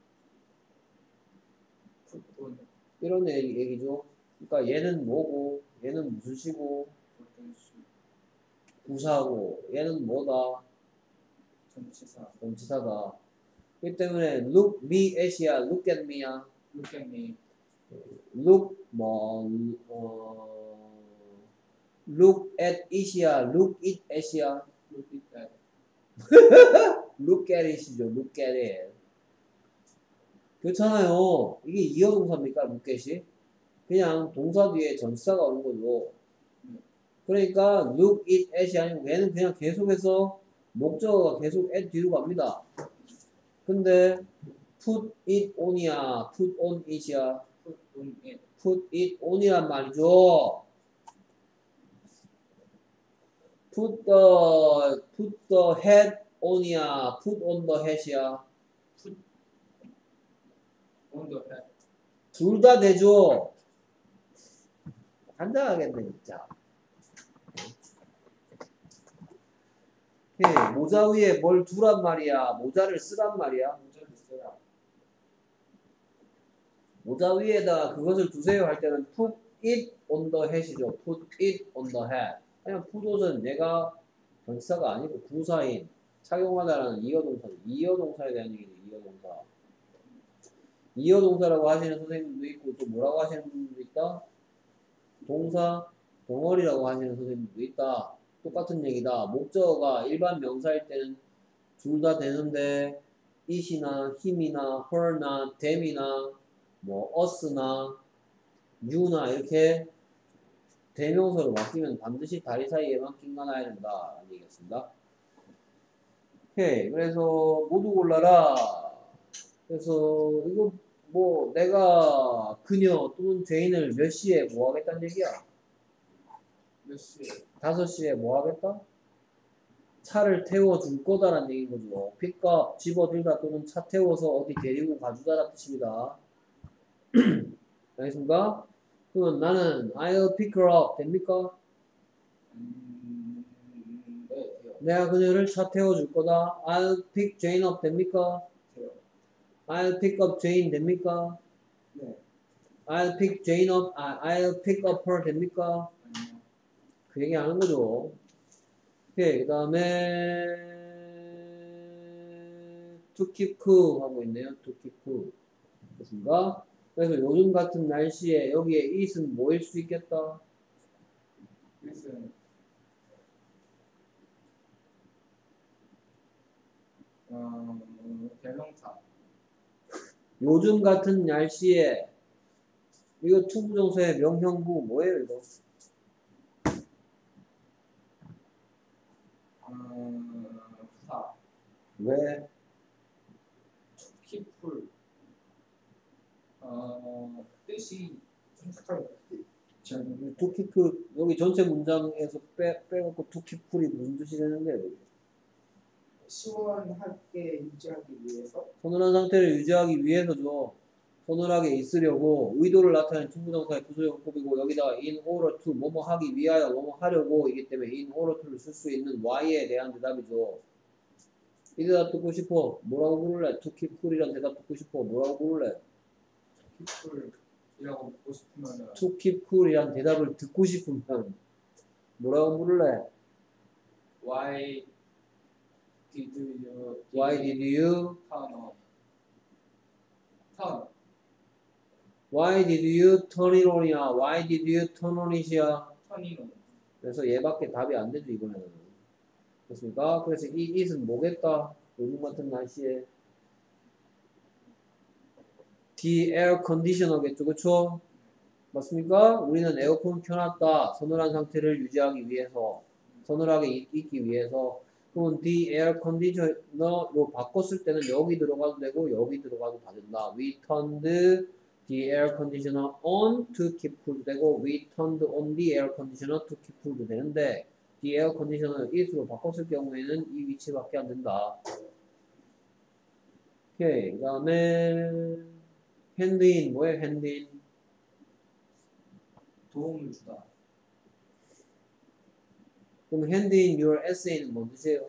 풋본 이런 얘기, 얘기죠. 그러니까 얘는 뭐고 얘는 무슨 시고 어떤 수 부사고 얘는 뭐다 전치사 전치사다. 이 때문에 look me at이야 look at me야 look at me look 뭐 어, look at it이야 look it at이야 look at that look at it이죠 look at it 그렇잖아요. 이게 이어동사입니까? 룩겟이? 그냥 동사 뒤에 전치사가 오는 거죠. 그러니까 look it at이 아니고 얘는 그냥 계속해서 목적어가 계속 at 뒤로 갑니다. 근데 put it on이야. put on it이야. put on it. put it on이란 말이죠. put the put the hat on이야. put on the hat이야. on the hat. 둘 다 되죠. 간단하겠네 진짜. 오케이. 모자 위에 뭘 두란 말이야. 모자를 쓰란 말이야. 모자를 써라. 모자 위에다가 그것을 두세요 할 때는 put it on the hat이죠. put it on the hat. 그냥 put옷은 얘가 전치사가 아니고 부사인 착용하다라는 이어동사죠. 이어동사에 대한 얘기죠. 이어동사. 이어동사라고 하시는 선생님도 있고 또 뭐라고 하시는 분들도 있다. 동사 덩어리라고 하시는 선생님도 있다. 똑같은 얘기다. 목적어가 일반 명사일 때는 둘 다 되는데 it이나 him이나 her나 them이나 뭐 us나 you나 이렇게 대명사로 바뀌면 반드시 다리 사이에만 낀가 나야 된다 라는 얘기였습니다. 오케이. 그래서 모두 골라라. 그래서 이거 뭐 내가 그녀 또는 죄인을 몇 시에 뭐 하겠다는 얘기야? 몇 시에? 다섯 시에 뭐 하겠다? 차를 태워줄 거다라는 얘기인 거죠. 픽업, 집어들다 또는 차 태워서 어디 데리고 가주다라는 뜻입니다. 알겠습니까? 그러면 나는 I'll pick her up 됩니까? 음, 네, 돼요. 내가 그녀를 차 태워줄 거다. I'll pick Jane up 됩니까? 돼요. I'll pick up Jane 됩니까? 네. I'll pick Jane up, 아, I'll pick up her 됩니까? 아니요. 그 얘기 하는 거죠. 오케이, 그 다음에 to keep cool 하고 있네요. to keep cool. 됐습니까? 그래서 요즘 같은 날씨에 여기에 it은 뭐일 수 있겠다? 그것은 어, 대명사. 요즘 같은 날씨에 이거 투부정사의 명형부 뭐예요 이거? 어, 부사. 왜? 키풀. 어, 뜻이 잠깐 투키풀 여기 전체 문장에서 빼, 빼갖고 투키풀이 무슨 뜻이 되는데 여기? 시원하게 유지하기 위해서 서늘한 상태를 유지하기 위해서죠. 서늘하게 있으려고 의도를 나타내는 투부정사의 부수용법이고 여기다가 in order to 뭐뭐 하기 위하여 뭐뭐 하려고 이기 때문에 in order to를 쓸 수 있는 why에 대한 대답이죠. 이 대답 듣고 싶어. 뭐라고 부를래? to keep cool이란 대답 듣고 싶어. 뭐라고 부를래? 키풀이라고 묻고 싶으면은 to keep cool이란 대답을 듣고 싶으면 뭐라고 부를래? Why did you Why did you turn on? turn. Why did you turn it on이야? Why did you turn on it이야? turning on. 그래서 얘밖에 답이 안 되죠 이번에는. 됐습니까? 그래서 이 it은 뭐겠다? 요즘 같은 날씨에 the air conditioner겠죠, 그쵸? 맞습니까? 우리는 에어컨 켜놨다. 서늘한 상태를 유지하기 위해서, 서늘하게 있, 있기 위해서. 그럼 the air conditioner로 바꿨을 때는 여기 들어가도 되고 여기 들어가도 다 된다. We turned the air conditioner on to keep cool 되고 we turned on the air conditioner to keep cool도 되는데 the air conditioner it으로 바꿨을 경우에는 이 위치밖에 안 된다. 오케이. 그 다음에 hand in 뭐예요? hand in 도움을 주다. 그럼 hand in your essay는 뭔 뜻이에요?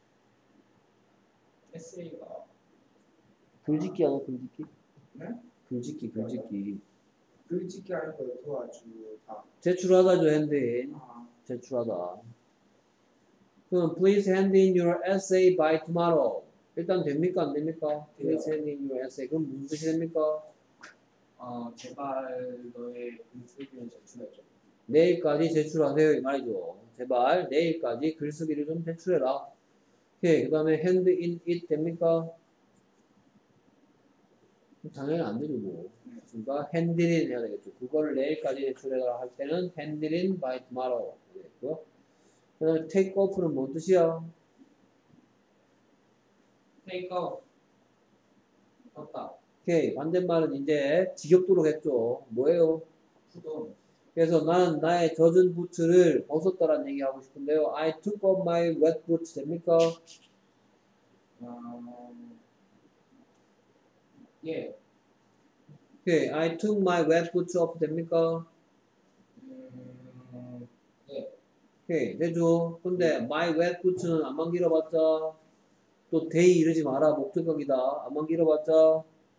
에세이가 글짓기 하나 글짓기? 네? 글짓기 글짓기 글짓기 하는 걸 도와주다. 제출하다죠 hand in 아, 제출하다. 그럼 please hand in your essay by tomorrow. 일단 됩니까 안 됩니까? Please hand in your essay. 그럼 무슨 뜻이 됩니까? 어, 제발 너의 글쓰기를 제출해줘. 내일까지 제출하세요 이 말이죠. 제발 내일까지 글쓰기를 좀 제출해라. 오케이. 그 다음에 hand in it 됩니까? 당연히 안 되죠 뭐. 네. 그러니까 handling 해야 되겠죠. 그거를 내일까지 제출해라 할 때는 handling by tomorrow 되겠고요. 그다음에 take off는 뭔 뜻이야? take off. 떴다. 오케이. 반대말은 이제 지겹도록 했죠. 뭐예요? 푸동. 그래서 난 나의 젖은 부츠를 벗었다라는 얘기 하고 싶은데요. I took off my wet boots 됩니까? 어, 예. 오케이. I took my wet boots off 됩니까? 음, 예. 오케이. 되죠. 근데 my wet boots는 안만 길어봤자 또 they 이러지 마라. 목적격이다. 안만 길어봤자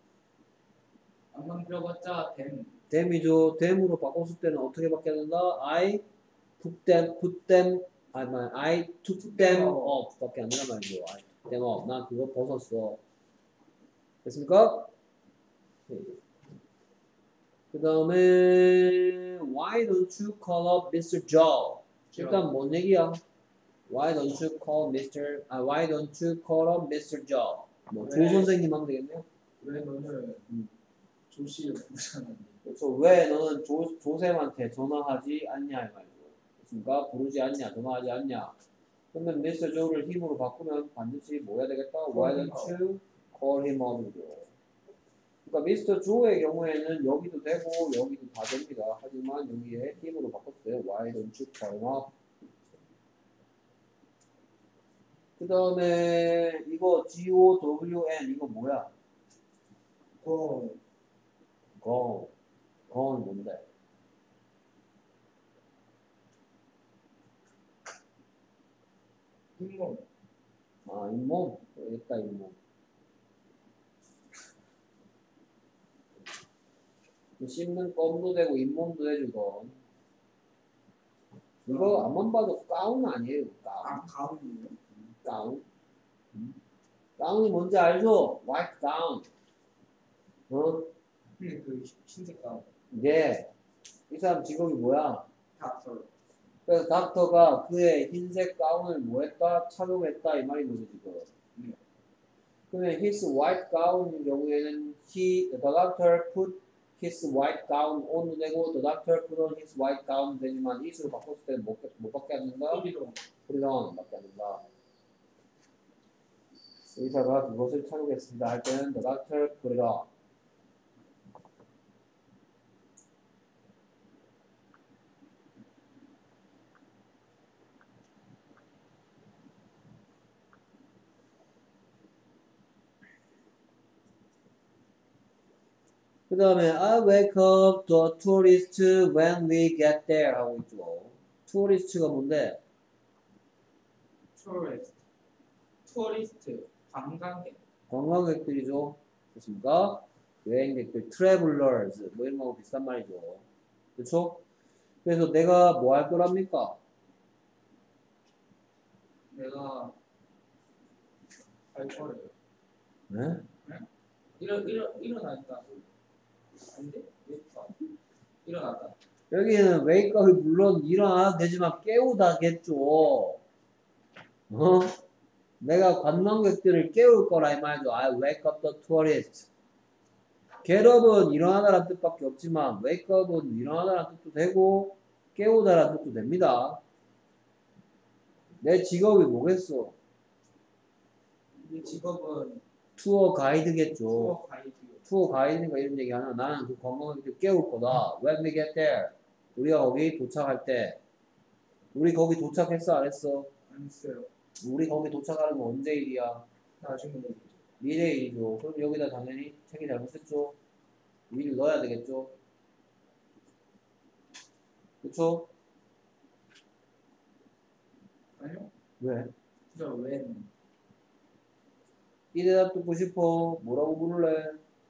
안만 들어봤자 댐. them이죠. them으로 바꿨을 때는 어떻게 바뀌어야 된다? I put them, put them, 아니, I took them off 밖에 안 되란 말이죠. I took them off. 난 그거 벗었어. 됐습니까? 그 다음에 Why don't you call up 미스터 Joe? 일단 뭔 얘기야? Why don't you call 미스터 아 Why don't you call up 미스터 Joe? 뭐 조 왜? 선생님 하면 되겠네요. 왜 너는 음. 조씨를 부르잖아. 그래서 왜 너는 조, 조쌤한테 전화하지 않냐 이 말이죠. 그러니까 부르지 않냐, 전화하지 않냐. 그러면 미스터 조를 힘으로 바꾸면 반드시 뭐 해야 되겠다? Why don't you call him up이죠. 그러니까 미스터 조의 경우에는 여기도 되고 여기도 다 됩니다. 하지만 여기에 힘으로 바꿨어요. Why don't you call him up? 그 다음에 이거 G O W N 이거 뭐야? 고. 거. 거는 뭔데? 흰몸. 아, 잇몸? 있다, 잇몸. 씹는 껌도 되고, 잇몸도 해주던. 이거 안만 봐도 가운 아니에요, 가운. 아, 가운이요? 가운. 가운이 뭔지 알죠? white gown. 어? 근데 그 흰색 가운. 이제, 이 사람 직업이 뭐야? 닥터. 그래서 닥터가 그의 흰색 가운을 뭐 했다? 착용했다, 이 말인 거죠, 지금. 네. 그러면 his white gown인 경우에는 he, the doctor put his white gown on도 되고 the doctor put on his white gown 되지만 이수로 바꿨을 때는 못, 못 받게 안 된다? 소리로. 프리런 받게 안 된다. 의사가 그것을 착용했습니다 할 때는 the doctor put it on. 그 다음에 I wake up the tourist when we get there 하고 있죠. tourist가 뭔데? 토리스트. 토리스트. 관광객. 관광객들이죠. 그렇습니까? 여행객들, travelers 뭐 이런 거하고 비슷한 말이죠. 그렇죠? 그래서 내가 뭐 할 거랍니까? 내가 할 거래요. 네? 일어 일어 일어났다. 아닌데? 왜 봐? 일어났다. 여기는 wake up이 물론 일어나도 되지만 깨우다겠죠. 어? 내가 관광객들을 깨울 거라 이 말이죠. I wake up the tourists. get up은 일어나다라는 뜻밖에 없지만 wake up은 일어나다라는 뜻도 되고 깨우다라는 뜻도 됩니다. 내 직업이 뭐겠어? 이 직업은 투어 가이드겠죠. 투어 가이드. 투어 가이드니까 이런 얘기 하나 나는 그 관광객들 깨울 거다. When we get there. 우리가 거기 도착할 때. 우리 거기 도착했어 안 했어? 안 했어요. 우리 거기 도착하는 건 언제 일이야? 나중에 얘기죠. 미래 일이죠. 그럼 여기다 당연히 책이 잘못했죠. will 넣어야 되겠죠. 그쵸? 아니요? 왜? 진짜 when. 이 대답 듣고 싶어. 뭐라고 부를래?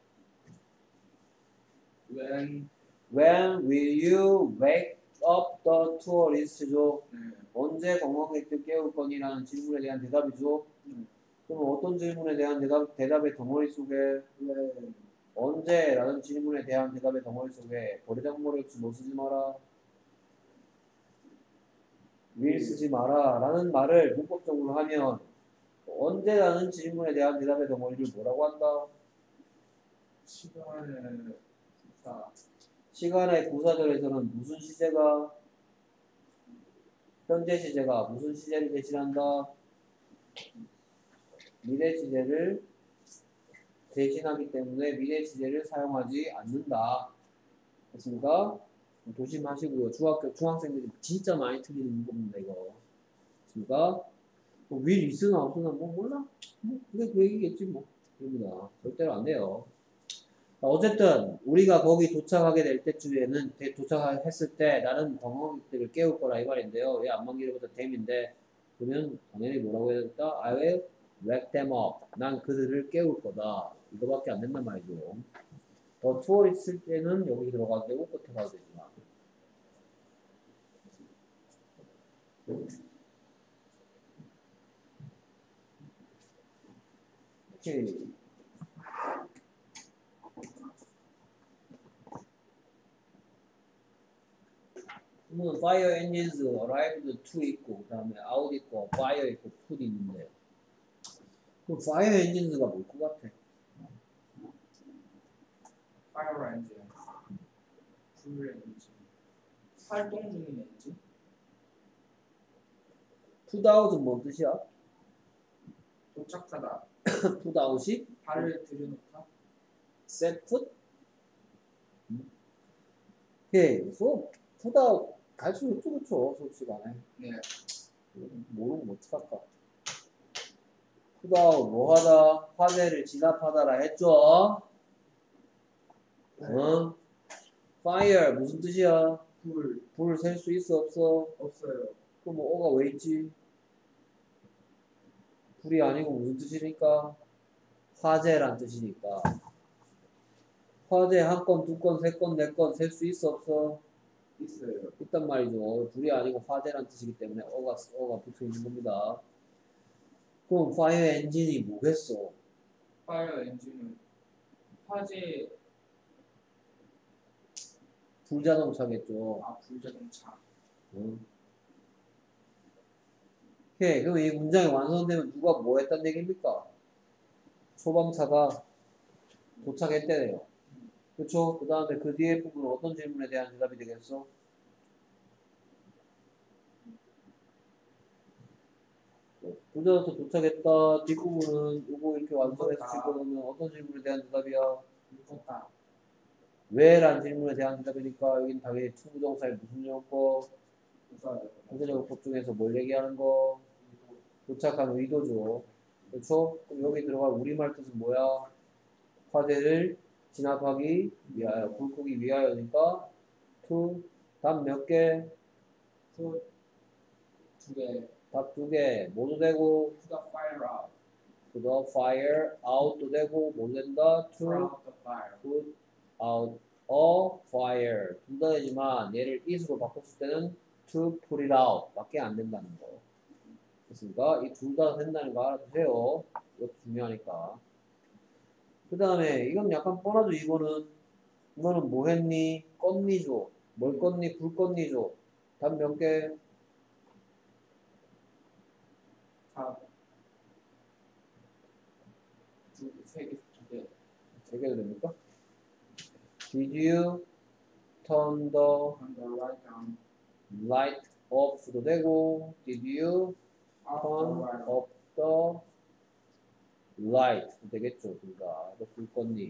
when. When will you wake up the tourist죠? 네. 언제 관광객들 깨울 거니라는 질문에 대한 대답이죠. 음. 그럼 어떤 질문에 대한 대답, 대답의 덩어리 속에 when. 언제라는 질문에 대한 대답의 덩어리 속에 버리장머리 없이 뭐 쓰지 마라? will 쓰지 마라 라는 말을 문법적으로 하면 언제라는 질문에 대한 대답의 덩어리를 뭐라고 한다? 시간을 부사 시간의 부사절에서는 무슨 시제가 현재 시제가 무슨 시제를 대신한다? 미래 시제를 대신하기 때문에 미래 시제를 사용하지 않는다. 됐습니까? 조심하시고요. 중학교 중학생들이 진짜 많이 틀리는 겁니다. 이거. 됐습니까? 뭐, 윌 있으나 없으나 뭐 몰라? 뭐 그게 그 얘기겠지 뭐. 입니다. 절대로 안 돼요. 자, 어쨌든 우리가 거기 도착하게 될 때쯤에는 대- 도착했을 때 나는 경험들을 깨울 거라 이 말인데요. 왜 안만 길어보다 댐인데 그러면 당연히 뭐라고 해야 될까? I will wake them up. 난 그들을 깨울 거다. 이거밖에 안 된단 말이죠. 더 투어 있을 때는 여기 들어가도 되고 끝에 가도 되지만. 오케이. 그러면 fire engines arrived to 있고 그 다음에 out 있고 fire 있고 put 있는데 그럼 fire engines가 뭘 것 같아? 파이어 엔진 불 엔진 활동 중인 엔진 put out은 뭔 뜻이야? 도착하다 put out이 발을 들여놓다 set foot? 오케이. so put out 갈수 있죠 그쵸 수업 시간에 네 모르면 어떡할까? put out 뭐 하다? 화재를 진압하다라 했죠? 어? fire 무슨 뜻이야? 불 불을 셀 수 있어 없어? 없어요 그럼 뭐 어가 왜 있지? 불이 아니고 무슨 뜻이니까? 화재란 뜻이니까. 화재 한 건, 두 건, 세 건, 네 건 셀 수 있어 없어? 있어요 있단 말이죠. 불이 아니고 화재란 뜻이기 때문에 어가 어가 붙어 있는 겁니다. 그럼 파이어 엔진이 뭐겠어? 파이어 엔진은 화재 불자동차겠죠. 아 불자동차 응. 오케이. 그럼 이 문장이 완성되면 누가 뭐 했단 얘기입니까? 소방차가 도착했대요. 그렇죠? 그 다음에 그 뒤에 부분은 어떤 질문에 대한 대답이 되겠어? 불자동차 도착했다. 뒷부분은 요거 이렇게 완성해서 집어넣으면 어떤 질문에 대한 대답이야? 묶었다 왜란 질문에 대한 대답이니까 여긴 당연히 투부정사의 무슨 용법? 부사죠 부사적용법 중에서 뭘 얘기하는 거? 도착한 의도죠. 그렇죠? 그럼 여기 들어갈 우리말 뜻은 뭐야? 화재를 진압하기 위하여, 불 끄기 위하여니까 to 답 몇 개? 두개 답 두 개. 모두 되고 to the fire out to the fire out도 되고 모두 된다. put to out the fire put out a fire. 둘 다 되지만 얘를 is로 바꿨을 때는 to put it out 밖에 안 된다는 거. 됐습니까? 이 둘 다 된다는 거 알아두세요. 이것도 중요하니까. 그 다음에 이건 약간 뻔하죠. 이거는 이거는 뭐 했니? 껐니죠. 뭘 껐니? 불 껐니죠. 답 몇 개? 다두세개두개 세 개도 됩니까? Did you turn the on the right down light off도 되고 Did you off the turn right off the light 되겠죠. 둘다 불 껐니?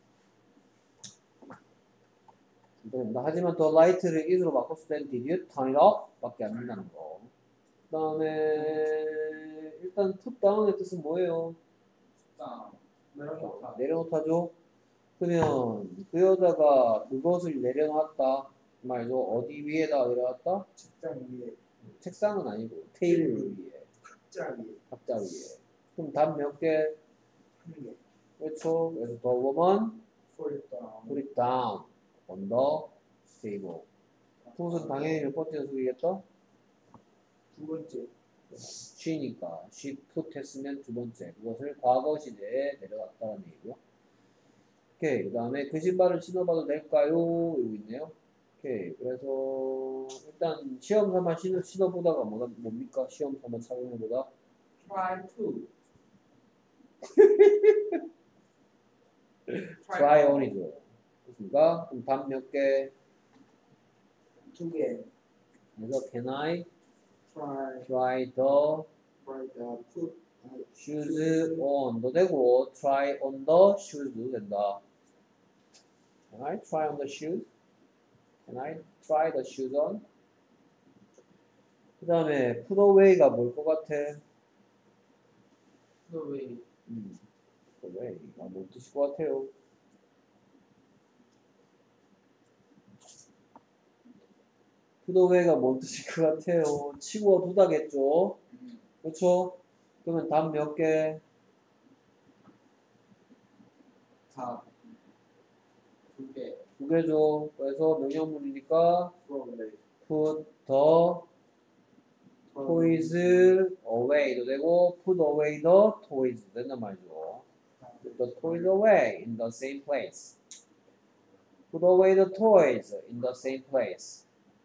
됩니다. 하지만 더 라이트를 is로 바꿨을 때는 did you turn it off? 밖에 안 된다는 거. 그 다음에 일단 put down의 뜻은 뭐예요? down 내려놓다 내려놓다죠. 그러면 그 여자가 그것을 내려놨다 말이죠. 어디 위에다 내려놨다? 책장 위에 책상은 아니고 테이블 위에, 탁자 위에 탁자 위에. 그럼 답 몇 개? 한 개. 그렇죠. 그래서 the woman put it down. put it down on the table. 그것은 당연히 몇 번째 연속이겠죠? 두 번째 she니까 she put 했으면 두 번째 그것을 과거 시제에 내려놨다는 얘기고요. 오케이. 그 다음에 그 신발을 신어봐도 될까요? 이러고 있네요. 오케이. 그래서 일단 시험 삼아 신어, 신어보다가 뭐가, 뭡니까? 시험 삼아 착용해보다 try to try on이죠. 됐습니까? 그럼 답 몇 개? 두 개. 그래서 can I try try the try the put 아, shoes on도 되고 try on the shoes도 된다. Can I try on the shoes? Can I try the shoes on? 그 다음에 put away가 뭘 것 같아? 왜 음, put away가 뭘 뜻일 것 같아요? put away가 뭔 뜻일 것 같아요? 치고 두다겠죠? 그렇죠? 그러면 답 몇 개? 다 두 개. 두 개죠. 그래서 명령문이니까 throw away. put the toys away도 되고 put away the toys 된단 말이죠. Put the toys away in the same place. Put away the toys in the same place.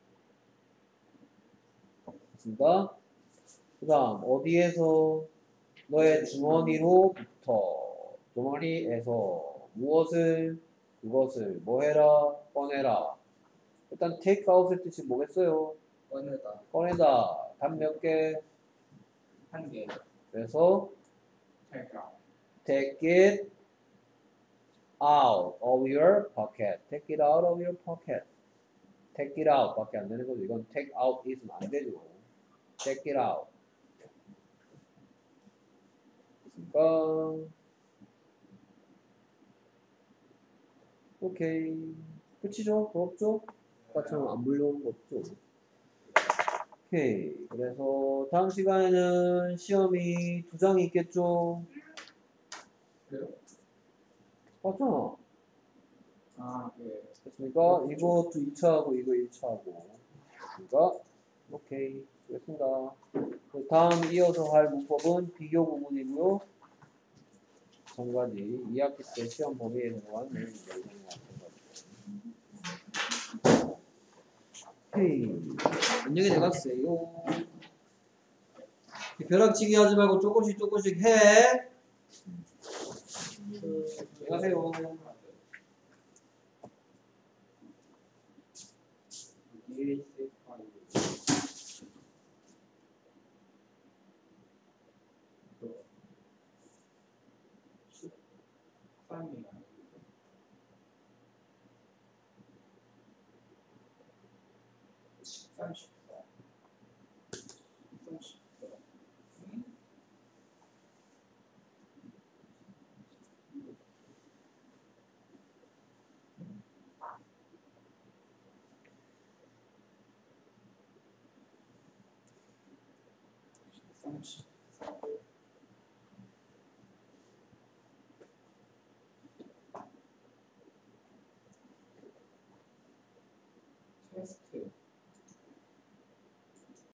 됐습니다. 그 다음 어디에서 너의 주머니로부터 주머니에서 무엇을 그것을 뭐해라 꺼내라. 일단 take out의 뜻이 뭐겠어요? 꺼내다. 꺼내다. 답 몇 개? 한 개. 그래서 take out. take it out of your pocket. Take it out of your pocket. Take it out 밖에 안 되는 거죠. 이건 take out is는 안 되죠. Take it out. 됐습니까? 오케이. 끝이죠? 더 없죠? 아까처럼 안 불려온 거 없죠? 오케이. 그래서 다음 시간에는 시험이 두 장이 있겠죠? 그래요? 맞잖아. 아, 예. 됐습니까? 이것도 이 차하고 이거 일 차하고. 됐습니까? 오케이. 됐습니다. 다음 이어서 할 문법은 비교 부분이고요. 전까지 이 학기 때 시험 범위에 들어간 내용입니다. 오케이. 안녕히 내갔어요. 벼락치기 하지 말고 조금씩 조금씩 해. 안녕하세요. 쌈이야. 십삼, 십사. 십삼, 십사. 응? 십삼, 십사.